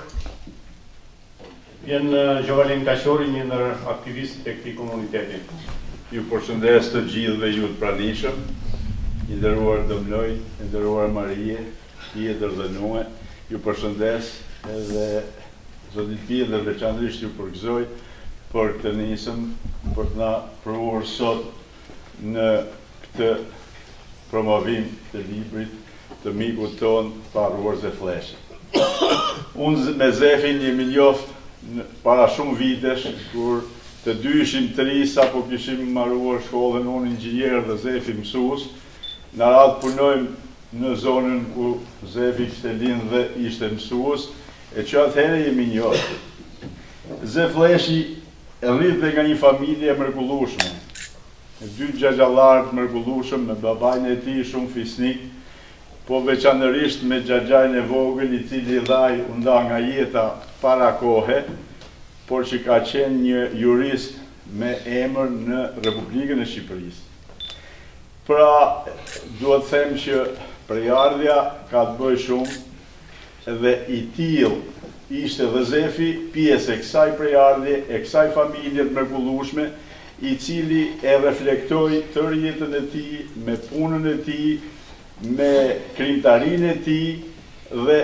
A: Vjen Gjovalin Kashori, një ndër aktivistët e këtij komuniteti.
J: Ju përshëndes të gjithë dhe ju të pranishëm, i nderuar Domnoj, i nderuar Marie, tjetër dhe Nue, ju përshëndes edhe zotit pje dhe veçanërisht ju përgëzoj për këtë nisëm, për të na provuar sot në këtë promovim të librit të mikut ton Paruar Zefleshi. Unë me Zefin jemi njoft para shumë vitesh, kur të dy ishim tri, sa po kishim marruar shkollën, unë inxhinier dhe Zefi mësues, në radhë punojmë në zonën ku Zefi kishte lind dhe ishte mësues, e që atëherë jemi njoft. Zefleshi rrit dhe nga një familje mrekullueshme, dy gjagjallarë mrekullueshëm, me babajnë e tij shumë fisnik, po veçanërisht me xhaxhajin e vogël, i cili dhaj u nda nga jeta para kohe, por që ka qenë një jurist me emër në Republikën e Shqipërisë. Pra, duhet them që prejardhja ka të bëjë shumë, dhe i tillë ishte dhe Zefi pjesë e kësaj prejardhje, e kësaj familje të mrekullueshme, i cili e reflektoi tërë jetën e tij, me punën e tij, me krimtarinë e tij dhe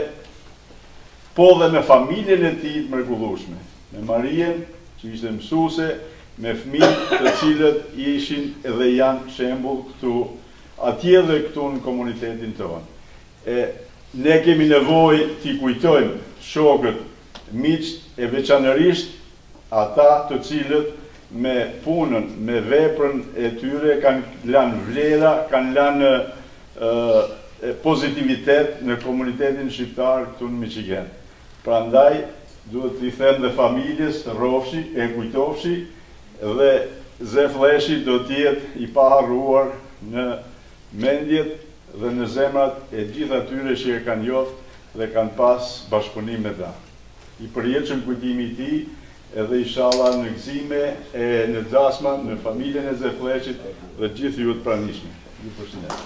J: po dhe me familjen e tij të mrekullueshme, me Marien, që ishte mësuese, me fëmijë të cilët ishin dhe janë shembull këtu, atje dhe këtu në komunitetin tonë. E ne kemi nevojë t'i kujtojmë shokët, miqt e veçanërisht ata të cilët me punën, me veprën e tyre kanë lanë vlera, kanë lanë uh, pozitivitet në komunitetin shqiptar këtu në Michigan. Prandaj duhet t'i them dhe familjes, rrofshi, e kujtofshi, dhe Zefleshi do t'jetë i paharruar në mendjet dhe në zemrat e gjithë atyre që e kanë njoft dhe kanë pas bashkëpunim me ta. I përjetshëm kujtimi i tij, edhe inshallah në gëzime e në dasma, në familjen e Zefleshit dhe gjithë ju të pranishme. Ju përshëndes.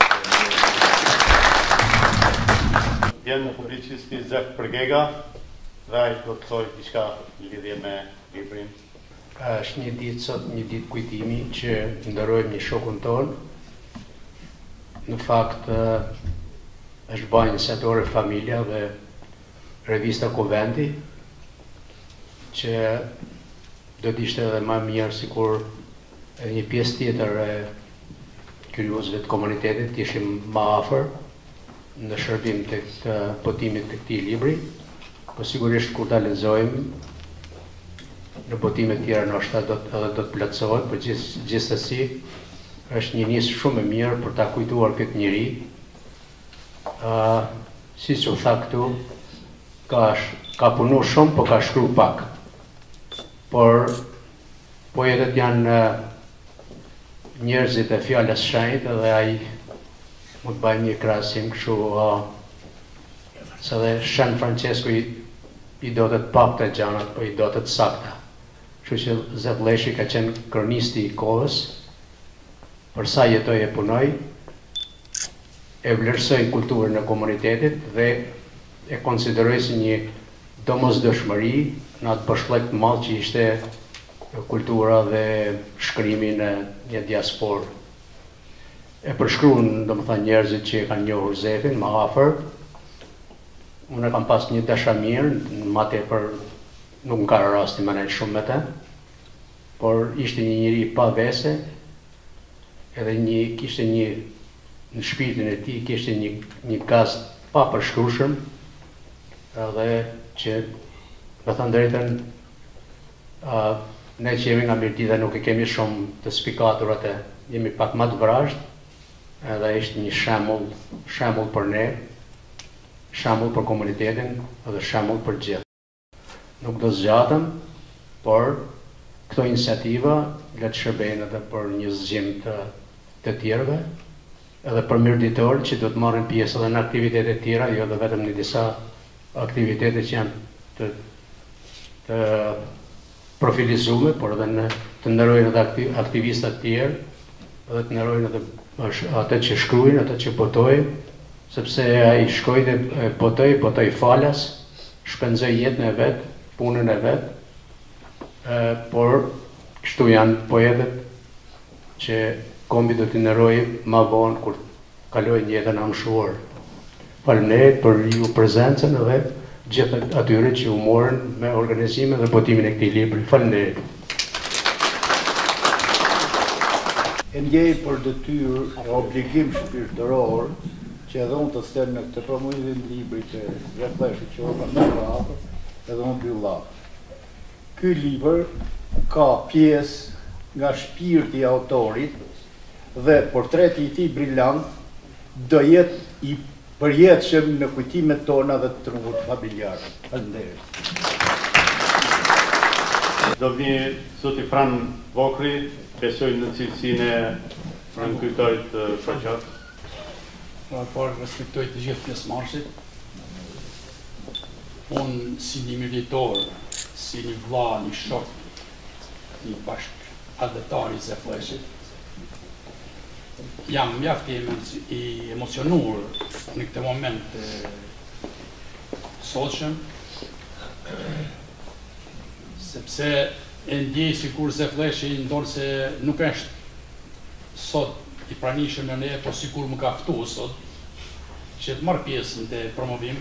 A: Vjen në publicisti Zef Përgega, dhe ai do të thojë diçka në lidhje me librin.
K: Është një ditë sot, një ditë kujtimi që nderojmë një shokun ton. Në fakt është bajnë setore familja dhe revista Kuvendi, që do t'ishte edhe më mirë sikur edhe një pjesë tjetër e kryuesve të komunitetit t'ishim më afër në shërbim të këtë botimit të këtij libri, po sigurisht kur ta lexojmë në botime tjera ndoshta do të do të plotësohet, por gjithsesi është një nisë shumë e mirë për ta kujtuar këtë njeri. Uh, si që tha këtu, ka, ka punu shumë, po ka shkru pak. Por poetët janë uh, njerëzit e fjallës shenjtë dhe ai mund të bëjmë një krahasim kështu, uh, se dhe Shën Francesco i, i do të të pak të gjanat, po i do të të sakta. Kështu që Zefleshi ka qenë kronisti i kohës, për sa jetoj e punoj, e vlerësoj kulturën e komunitetit dhe e konsideroj si një domosdoshmëri në atë përshpellje të madh që ishte kultura dhe shkrimi në një diasporë. E përshkruan domethënë njerëzit që e kanë njohur Zefin më afër. Unë kam pas një dashamirë, më tepër nuk më ka rasti më nejtë shumë me të, por ishte një njeri pa vese, edhe një, kishte një, në shpirtin e tij kishte një, një gaz pa përshkrueshëm, edhe që, me thënë drejtën, uh, ne që jemi nga Mirdita nuk e kemi shumë të spikatur atë, jemi pak më të vrazhd, edhe ishte një shembull, shembull për ne, shembull për komunitetin dhe shembull për gjithë. Nuk do zgjatëm, por këto iniciativa le të shërbejnë edhe për një zgjim të, të tjerëve, edhe për mirëditorë që do të marrin pjesë edhe në aktivitetet tjera, jo dhe vetëm në disa aktivitetet që janë të, të profilizume, por edhe në të ndërojnë edhe aktivistat tjerë, edhe të ndërojnë edhe atë që shkruajnë, atë që botojnë, sepse ai shkoi dhe botoi, botoi falas, shpenzoi jetën e vet, punën e vet, por kështu janë poetët që kombi do t'i ndërojë më vonë kur kalojnë jetën amshuar. Faleminderit për ju prezencën edhe gjithë atyre që u morën me organizimin dhe botimin e këtij libri. Faleminderit.
L: E ndjej për detyrë e obligim shpirtëror që edhe unë të stem në këtë promovimin e librit të Refleshi që orë më të hapër, edhe unë dy vllafë. Ky libër ka pjesë nga shpirti i autorit dhe portreti i tij brillant do jetë i përjetshëm në kujtimet tona dhe të trungut familjar. Faleminderit.
A: Do vini zoti Fran Vokri, besoj në cilësinë e nënkujtorit të shoqat.
M: Pra parë respektoj të gjithë pjesëmarrësit. Unë si një militor, si një vlla, një shok, një bashkëadhetar i Zefleshit, jam mjaft i emocionuar në këtë moment sotshëm, sepse e ndjej sikur Zefleshi ndonë se nuk është sot i pranishëm në ne, po sikur më ka ftuar sot që të marr pjesë në promovim,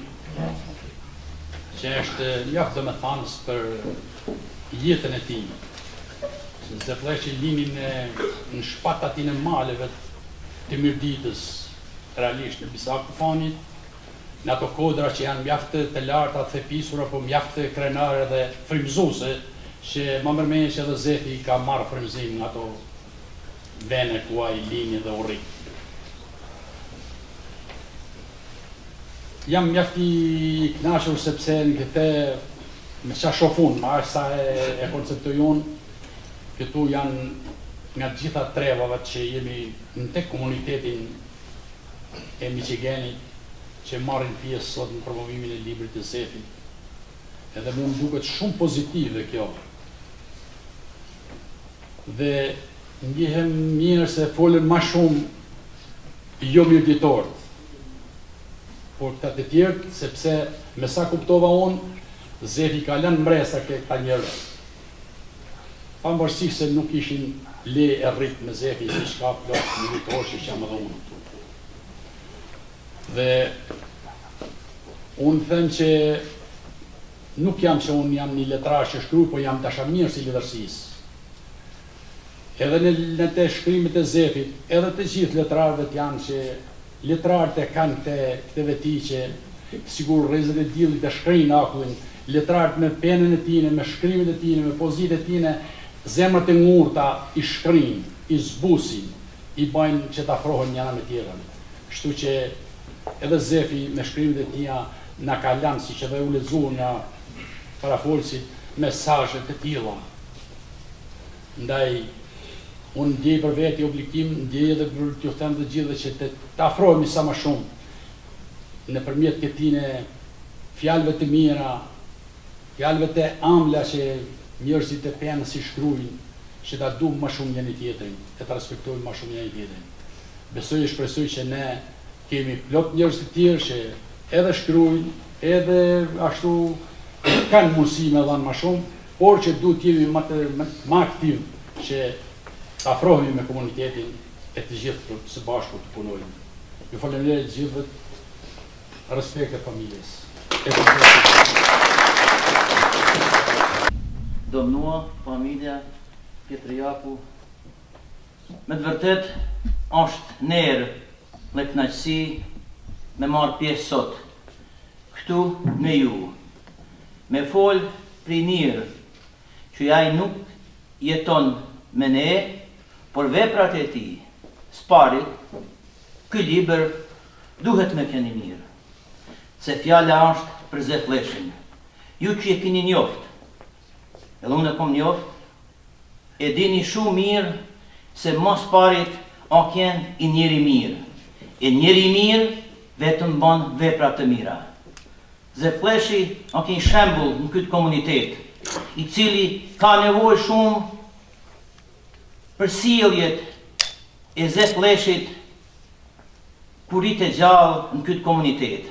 M: që është mjaft domethënës për jetën e tij. Zefleshi lini në shpatat e maleve të Mirditës, realisht në Bisak të Fanit, në ato kodra që janë mjaft të larta, të thepisura, po mjaft krenare dhe frymëzuese, që më mërmenjë që edhe Zefi ka marrë frymëzim në ato vene ku ai lini dhe u rri. Jam mjaft i kënaqur sepse në këtë me qa shofun, ma është sa e, e konceptoj unë, këtu janë nga gjitha trevave që jemi në tek komunitetin e Michiganit që marrin pjesë sot në promovimin e librit të Zefit. Edhe mu më duket shumë pozitive kjo. Dhe ndjehem mirë se folën ma shumë jo mirëditorët, por këta të tjertë, sepse me sa kuptova unë, Zefi ka lënë mbresa këta njerëz. Pavarësisht se nuk ishin le e rrit me Zefi, si shka plot militor që jam edhe unë. Dhe unë them që nuk jam që unë jam një letrar që shkruaj, po jam dashamirës i letërsisë. Edhe në, në të shkrimit e Zefit, edhe të gjithë letrarëve janë që letrarët e kanë këte, këte veti që sigur rrezet e dillit e shkrinë akullin, letrarët me penën e tine, me shkrimit e tine, me pozit e tine, zemrat e ngurta i shkrinë, i zbusin, i bajnë që të afrohen njëna me tjerën. Kështu që edhe Zefi me shkrimit e tia na ka lanë, si që dhe u lezu nga parafolësit, mesazhe të tilla. Ndaj, unë ndjej për veti obligim, ndjej edhe për t'ju them të gjithë që të, të afrohemi sa më shumë në përmjet këtine fjalëve të mira, fjalëve të amla që njerëzit e penë si shkruajnë, që ta duam më shumë njëri tjetrin, e ta respektojmë më shumë njëri tjetrin. Besoj e shpresoj që ne kemi plot njerëz të tjerë që edhe shkruajnë, edhe ashtu kanë mundësi me dhanë më shumë, por që duhet të jemi më, më, më aktiv që të afrohemi me komunitetin e të gjithë së bashku të punojmë. Ju faleminderit të gjithëve, respekt e familjes.
N: Domnua, familja, Pietriaku, me të vërtet është nerë dhe kënaqësi me marë pjesë sot, këtu me ju, me folë pri njërë, që jaj nuk jeton me ne, por veprat e ti, sparit, ky libër duhet me keni mirë, se fjala është për Zefleshin. Ju që e keni njoft, edhe unë e kom njoft, e dini shumë mirë se mos parit a kjen i njëri mirë. e njeri mirë vetëm bën vepra të mira. Zefleshi është një shembull në këtë komunitet, i cili ka nevojë shumë për sjelljet e Zefleshit kur i të gjallë në këtë komunitet.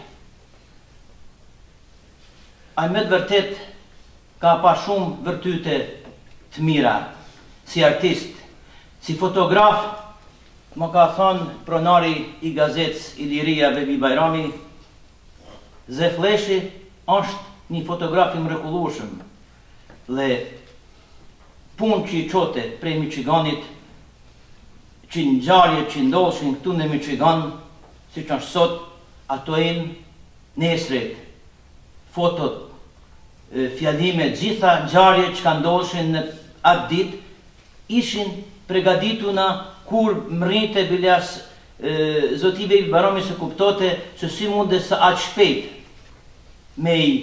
N: Ai me të vërtet ka pa shumë vërtyte të mira, si artist, si fotograf. Më ka thënë pronari i gazetës Iliria Bebi Bajrami, Zefleshi është një fotograf i mrekullueshëm, dhe punë që i qote prej Michiganit, që ngjarje që ndodhin këtu në Michigan, si që është sot, ato e në nesret, fotot, fjallime, gjitha ngjarje që ka ndodhin në atë ditë, ishin pregadituna kur mrite bilas zotive i Barami se kuptote se si munde sa aq shpejt me i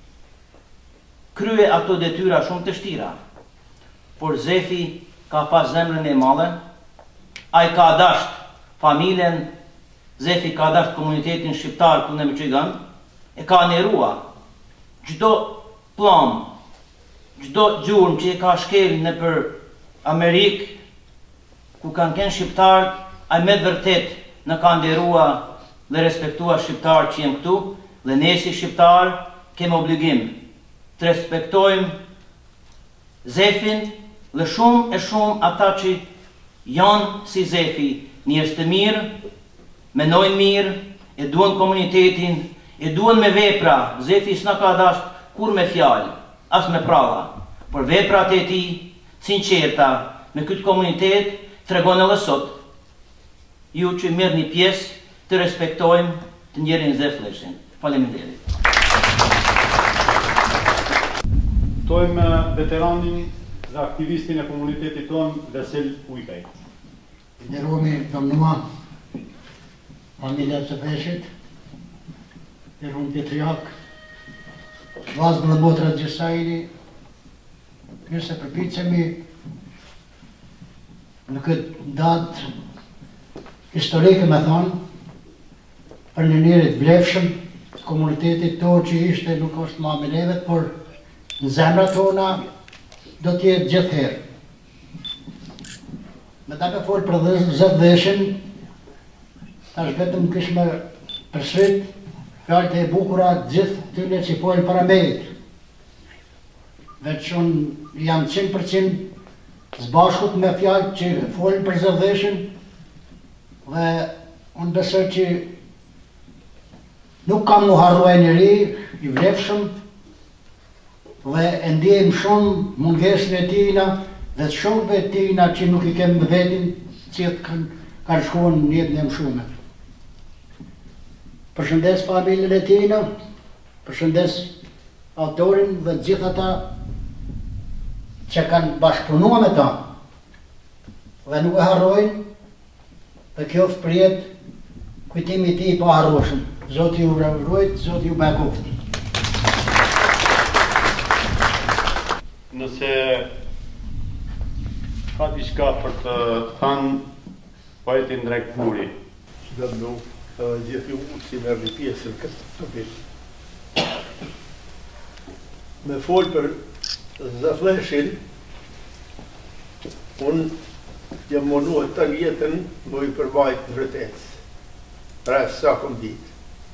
N: krye ato detyra shumë të shtira. Por Zefi ka pas zemrën e madhe, ai ka dasht familjen, Zefi ka dasht komunitetin shqiptar ku në Michigan, e ka nerua çdo plan, çdo gjurmë që e ka shkel në për Amerikë, ku kanë kënë shqiptarë, a me të vërtet në kanë nderua dhe respektua shqiptarë që jenë këtu, dhe ne si shqiptarë kemë obligim të respektojmë Zefin dhe shumë e shumë ata që janë si Zefi, njerëz të mirë, menojnë mirë, e duan komunitetin, e duan me vepra. Zefi s'na ka dash kur me fjalë, as me prava, por veprat e tij sinqerta me këtë komunitet tregon edhe sot. Ju që merr një pjesë të respektojmë të njerin Zefleshin. Faleminderit.
A: Tojmë veteranin dhe aktivistin e komunitetit tonë, Vesel Ujkaj.
O: Nderuami domnua familja e Zefleshit, nderuam patriark, vllazë dhe motra gjithsajni, mirë se përpiqemi në këtë datë historike, me thonë, për një njerit vlefshëm të komunitetit to që ishte nuk është ma me nevet, por në zemra tona do t'jetë gjithherë. Me ta ka folë për Zefleshin, tash vetëm kishme përsrit fjallët e bukura gjithë tyne që folë para mejt. Veç unë jam qind përqind zbashkut me fjallë që folën për Zefleshin, dhe unë besoj që nuk kam në harruaj njëri i vlefshëm, dhe e ndjejmë shumë mungesën e tina dhe të shokëve e tina që nuk i kemë vetin që kanë shkuar në jetën e mshume. Përshëndes familjen e tina, përshëndes autorin dhe gjithë ata që kanë bashkëpunua me ta dhe nuk e harrojnë, dhe kjo përjet kujtimi ti i pa harroshëm. Zoti ju ruajt, Zoti ju bekoft.
A: Nëse ka diçka për të thënë poeti Ndrek Puri.
P: Që dhe më gjithë ju si me rri pjesën këtë topit. Me folë për Zefleshin, unë jam monuar të jetën më i përbajt në vërtetës. Rrës sa kom ditë.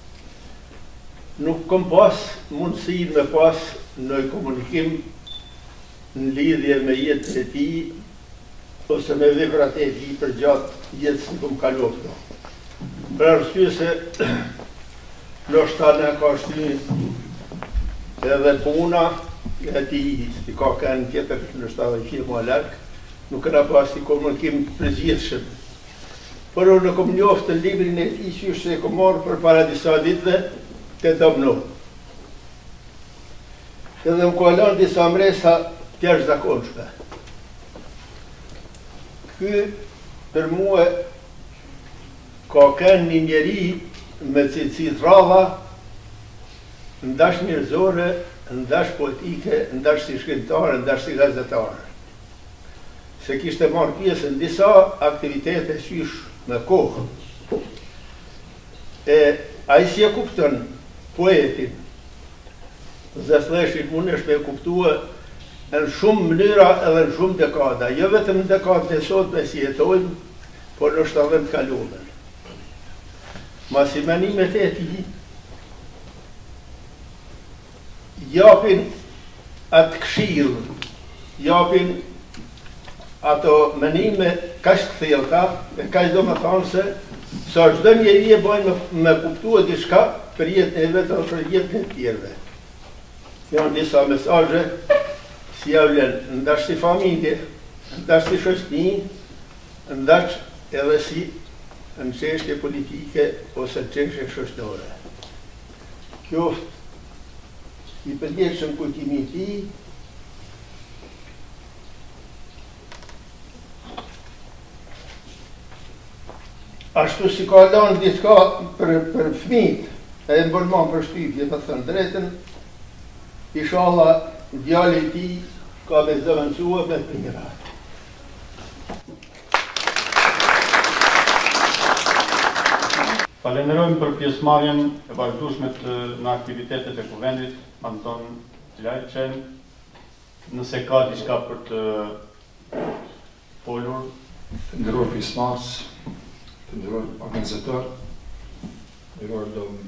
P: Nuk kom pas mundësi me pas në komunikim në lidhje me jetën e ti, ose me veprat e ti për gjatë jetës në kom kalofto. Për arsye se ndoshta ne ka shty edhe puna e ti, si ka kënë tjetër, ndoshta dhe qirë më larkë, nuk këna pas i komunikim përgjithshëm. Por unë kom njoftë në librin e ti që se kom marrë për para disa ditëve të domno. Edhe më kolon disa mresa tjerë zakonshme. Ky për mua ka kënë një njeri me cilësi të rradha, ndash njerëzore, ndash politike, ndash si shkrimtare, ndash si gazetare. Se kishte marrë pjesë në disa aktivitete qysh me kohë. E, a i si e kupton poetin, Zefleshit mund është me kuptua në shumë mënyra edhe në shumë dekada. Jo vetëm në dekadën e sotme si jetojmë, por në shtatën të kaluar. Masi menimet e tij japin atë këshill, japin ato menime kaq të thellta, e kaq domethënëse sa çdo njeri e bën me, me kuptua diçka për jetën e vet ose për jetën e tjerëve. Janë disa mesazhe si javlen ndash si familje, ndash si shoqëni, ndash edhe si në çështje politike ose çështje shoqërore. Kjo i përgjithshëm kujtimi i tij ashtu si ka lanë diçka për, për fëmijët, e mbërman për shtypje, për thënë drejtën, inshallah djali i tij ka me zëvendësua me të mira.
A: Falenderojmë për pjesëmarrjen e vazhdueshme në aktivitetet e kuvendit, Anton Gjlajçen, nëse ka diçka për të folur.
Q: Të nderuar pjesëmarrës, të nderuar organizator, të nderuar dom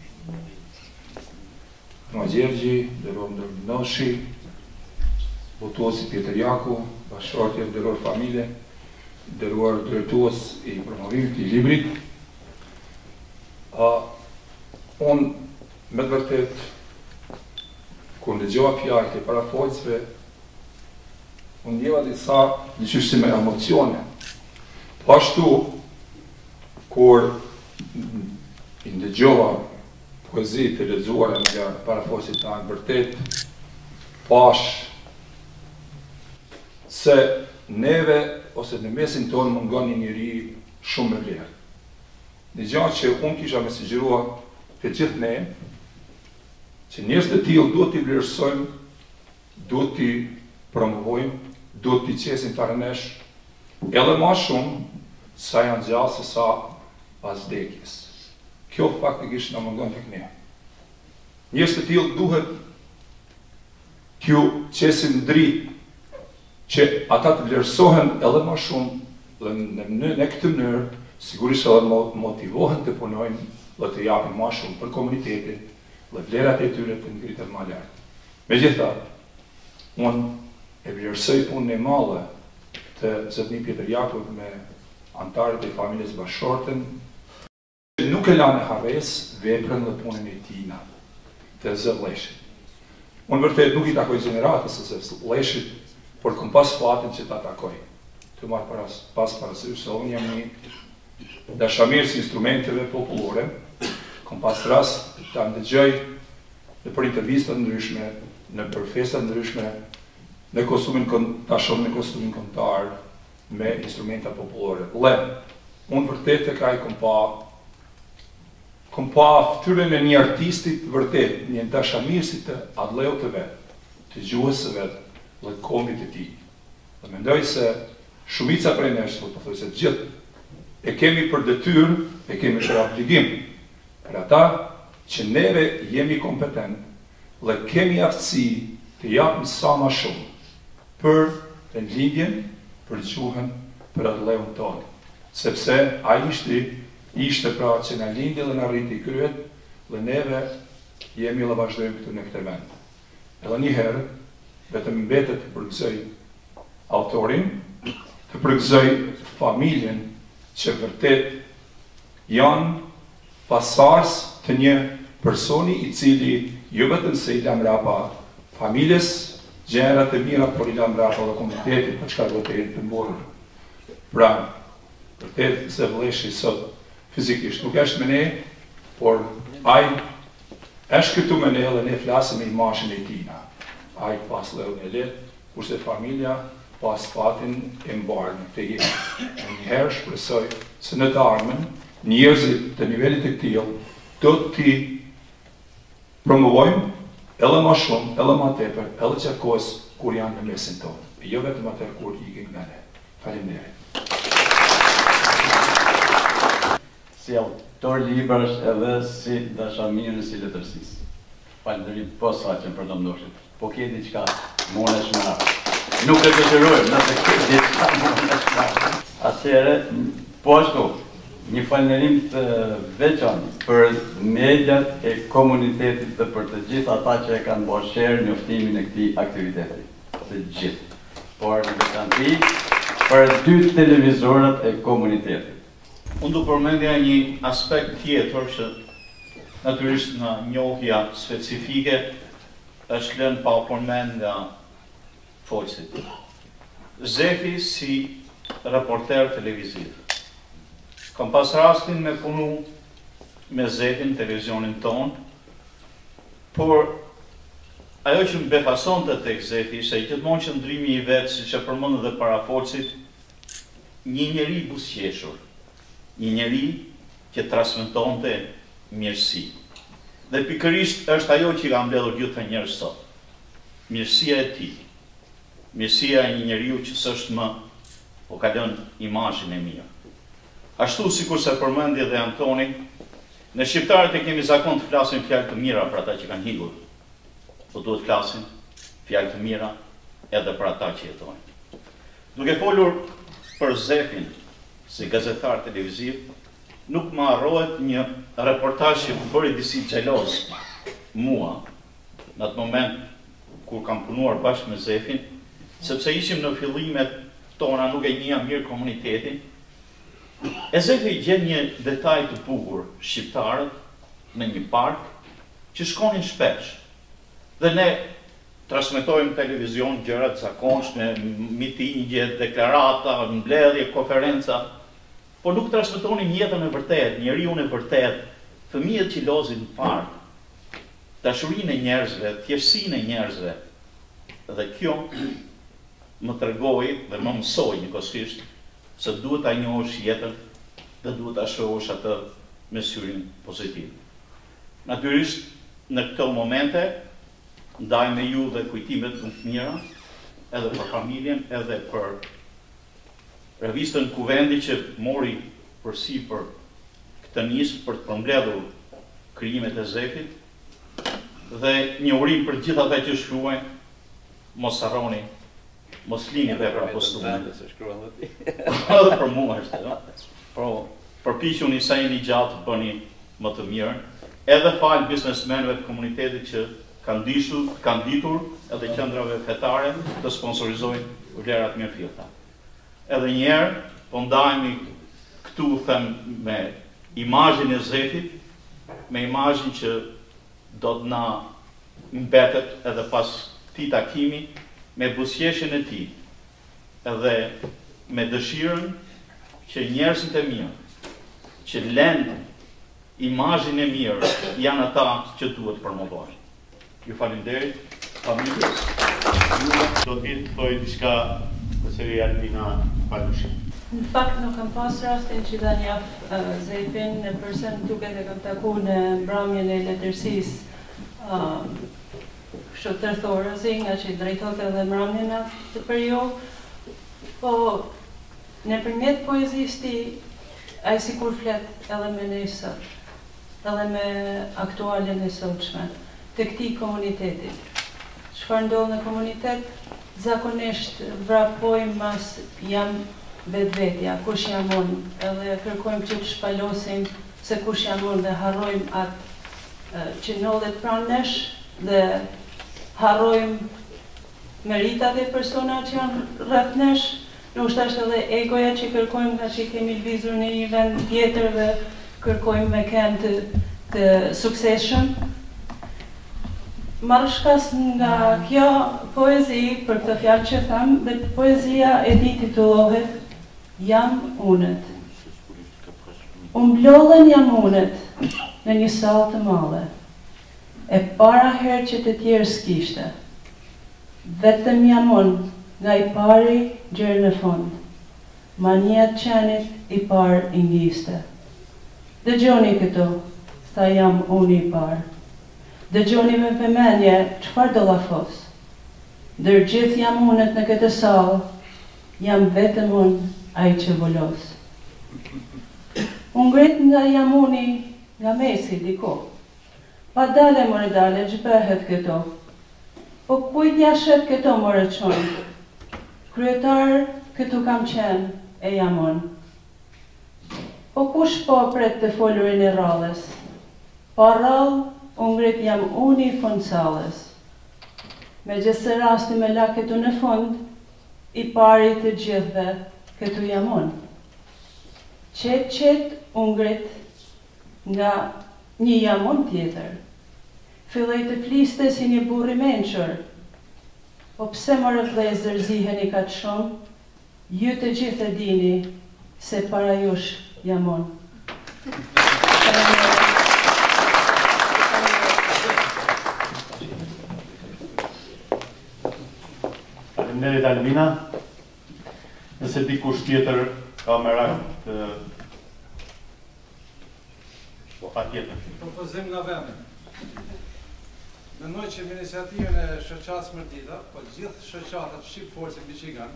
Q: Në Gjergji, nderuar Noshi, votuesi Pjetër Jaku, bashkëshortja, nderuar familje, nderuar drejtues i promovimit i librit. Uh, unë me të vërtet, kur ndëgjova fjalët e parafolësve, unë ndjeva disa diçysh si me emocione. Po ashtu, kur i ndëgjova poezi të lexuara nga parafolësit tanë, vërtet pash se neve ose në mesin tonë mungon një njeri shumë me vlerë. Një gjatë që unë kisha me sugjerua të gjithë ne, që njerëz të tillë duhet t'i vlerësojmë, duhet t'i promovojmë, duhet t'i qesim paranesh, edhe ma shumë sa janë gjallë se sa pas vdekjes. Kjo faktikisht në mungon tek ne. Njerëz të tillë duhet t'ju qesim dritë që ata të vlerësohen edhe ma shumë dhe në, në, në këtë mënyrë sigurisht edhe motivohen të punojnë dhe të japin ma shumë për komunitetin dhe vlerat e tyre të ngritet ma lart. Megjithatë, unë e vlerësoj punën e madhe të zotëni Pjetër Jaku me antarët e familjes bashkëshorten, nuk e lanë harres veprën dhe punën e tina të zë Vlleshit. Unë vërtet nuk i takoj gjeneratës e zë Vlleshit, por këm pas fatin që ta takoj. Të marrë pas, pas parasysh se unë jam një dashamirës instrumenteve popullore, këm pas rast të ndëgjoj në për intervistat ndryshme, në për festat ndryshme, në kostumin ta shumë në kostumin kombëtar me instrumenta popullore. Le, unë vërtet e kaj këm pa këm pa ftyrën e një artistit vërtet, një dashamirësit të adleu të vetë, të gjuhës të vetë, dhe kombit e tij. Dhe mendoj se shumica prej nesh, po thoj se gjithë, e kemi për detyrë, e kemi për obligim, për ata që neve jemi kompetent, dhe kemi aftësi të japim sa ma shumë për rendlindjen, për gjuhën, për adleun tonë. Sepse a ishte, ishte pra që në lindje dhe në rriti kryet, dhe neve jemi dhe vazhdojmë këtu në këtë vend. Edhe një herë, vetëm mbetet të përgëzoj autorin, të përgëzoj familjen që vërtet janë pasars të një personi i cili jo vetëm se i lam rapa familjes, gjenerat e mira, por i lam rapa dhe komunitetit për çka duhet të jetë të mborur. Pra, vërtet se Vleshi sot fizikisht nuk është me ne, por ai është këtu me ne dhe ne flasim me imazhin e tina. Ai pas leun e letë, kurse familja pas fatin e mbarë të jetë. Njëherë shpresoj se në të armen, njerëzit të nivellit të këtijel, do t'i promovojmë edhe ma shumë, edhe ma tepër, edhe që kohës kur janë në mesin tonë. E jo vetëm atër kur i kënë nga ne. Faleminderit.
B: si autor librash edhe si dashamirën si letërsisë. Falënderim po saqen për të ndoshit. Po ke diçka, monesh më rap. Nuk e dëshirojmë, nëse ke diçka, monesh më rap. Atëherë, po ashtu, një falënderim të veçantë për mediat e komunitetit dhe për të gjithë ata që e kanë bërë share njoftimin e këtij aktiviteti. Të gjithë. Por në veçanti për dy televizorët e komunitetit.
R: Unë du përmendja një aspekt tjetër që natyrisht në njohja specifike është lënë pa përmend nga folësit. Zefi si reporter televiziv. Kam pas rastin me punu me Zefin televizionin ton, por ajo që më befason të tek Zefi, se i gjithmonë që ndrimi i vetë, si që përmëndë dhe para folësit, një njeri busqeshur, një njeri që transmeton të mirësi. Dhe pikërisht është ajo që i ka mbledhur gjithë të njerëz sot. Mirësia e tij. Mirësia e një njeriu që s'është më, po ka lënë imazhin e mirë. Ashtu sikur se përmendi edhe Antoni, në shqiptarët e kemi zakon të flasim fjalë të mira për ata që kanë hikur. Po duhet flasim fjalë të mira edhe për ata që jetojnë. Duke folur për Zefin si gazetar televiziv, nuk më harrohet një reportazh që më bëri disi xheloz mua në atë moment kur kam punuar bashkë me Zefin, sepse ishim në fillimet tona, nuk e njihja mirë komunitetin. E Zefi gjen një detaj të bukur shqiptarët në një park që shkonin shpesh. Dhe ne transmetojmë televizion gjërat zakonshme, mitingje, deklarata, mbledhje, konferenca, por nuk transmetonin jetën e vërtet, njeriun e vërtet, fëmijët që lozin në park, dashurinë e njerëzve, thjeshtësinë e njerëzve. Dhe kjo më tregoi dhe më mësoi njëkohësisht se duhet ta njohësh jetën dhe duhet ta shohësh atë me syrin pozitiv. Natyrisht, në këto momente, ndaj me ju dhe kujtimet më të mira, edhe për familjen, edhe për revistën Kuvendi që mori përsi për këtë nisë për të përmbledhur krijimet e Zefit, dhe një urim për gjithë ata që shkruajnë, mos harroni, mos lini vepra postume. Edhe për mua është, no? Përpiquni sa jeni gjatë të bëni më të mirën, edhe fal biznesmenëve të komunitetit që kanë dishur, kanë ditur edhe qendrave fetare të sponsorizojnë vlerat mirë fillta. Edhe njerë, po ndajmi këtu them me imazhin e Zefit, me imazhin që do të na mbetet edhe pas këtij takimi, me buzëqeshjen e tij, edhe me dëshirën që njerëzit e mirë, që lënë imazhin e mirë, janë ata që duhet promovohen. Ju falenderit, familjes.
A: Do të thoj diçka përsëri Albina Palushi.
H: Në fakt nuk kam pas rastin që da njaf uh, Zefin, në përse më duket e kam taku në mbrëmjen e letërsisë uh, kështu tërthorëzi, nga që i drejtot edhe mbrëmjen atë periudhë, po në përmjet poezisë ti, ai sikur flet edhe me ne sot, edhe me aktualen e sotshme të këtij komuniteti. Çfarë ndodh në komunitet, zakonisht vrapojmë mas jam vetvetja, kush jam unë, edhe kërkojmë që të shpalosim se kush jam unë dhe harrojmë atë që ndodhet pranë nesh dhe harrojmë meritat e persona që janë rreth nesh, ndoshta është edhe egoja që kërkojmë nga që kemi lvizur në një vend tjetër dhe kërkojmë me kënd të, të suksesshëm. Marrë shkas nga kjo poezi, për këtë fjalë që tham, dhe poezia e di titullohet Jam unet. Unë mblodhen jam unet në një sallë të madhe, e para herë që të tjerë s'kishte. Vetëm jam unë nga i pari gjerë në fund, manijat qenit i par i ngiste. Dëgjoni këto, tha jam unë i par. Dëgjoni me vëmendje çfarë do la fos. Ndër gjithë jam unet në këtë sallë, jam vetëm unë ai që volos. Unë ngrit nga jamuni nga mesi diko. Pa dale more dale, gjbehet këto. Po kujt ja shet këto more qonë. Kryetar këtu kam qenë e jamon. Po kush po pret të folurin e rrallës? Pa rrallë, unë ngrit jam uni i fundsales. Me gjithse rasti me la këtu në fund, i pari të gjithve këtu jamon. Qet qet unë ngrit nga një jamon tjetër. Filloj të fliste si një burri menqër. Po pse more vlezër ziheni ka të shumë, ju të gjithë e dini se para jush jamon.
A: Faleminderit Albina. Nëse dikush tjetër ka merak të... Po, pa tjetër.
E: Propozim nga vend. Mendoj që me iniciativën e shoqatës Mërdita, po gjithë shoqatat Shqip Force Michigan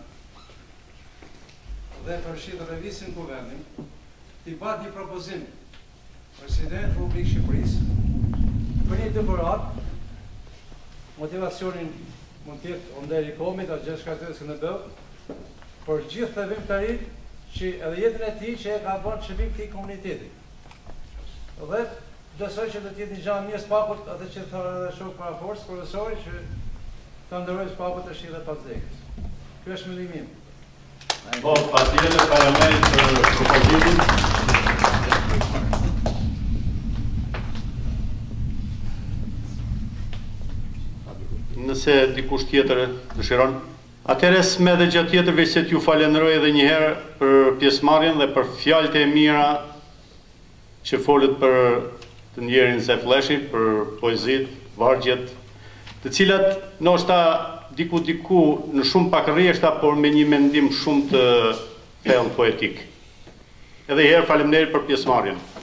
E: dhe përfshi të revisin kuvendin, t'i bat një propozim President Republikë Shqipërisë për një debarat, motivacionin mund tjetë onderi komit, a gjithë shkatërës kënë bëvë, për gjithë të vimtarit që edhe jetën e ti që e ka bërë qëmim këti komunitetit. Dhe besoj që do t'jetë një gjanë mirë spakut atë që thërë edhe shokë para forës, profesori që të ndëroj spakut të shqile pas dekës. Kjo është mendimin.
A: Po, pas tjetër paramerit për propozimin. Nëse dikush tjetër dëshiron. Atëherë s'me dhe gjatë tjetër veç se t'ju falenderoj edhe njëherë për pjesëmarrjen dhe për fjalët e mira që folët për të njerin Zefleshi, për poezit, vargjet, të cilat ndoshta diku diku në shumë pak rrjeshta, por me një mendim shumë të thellë poetik. Edhe herë faleminderit për pjesëmarrjen.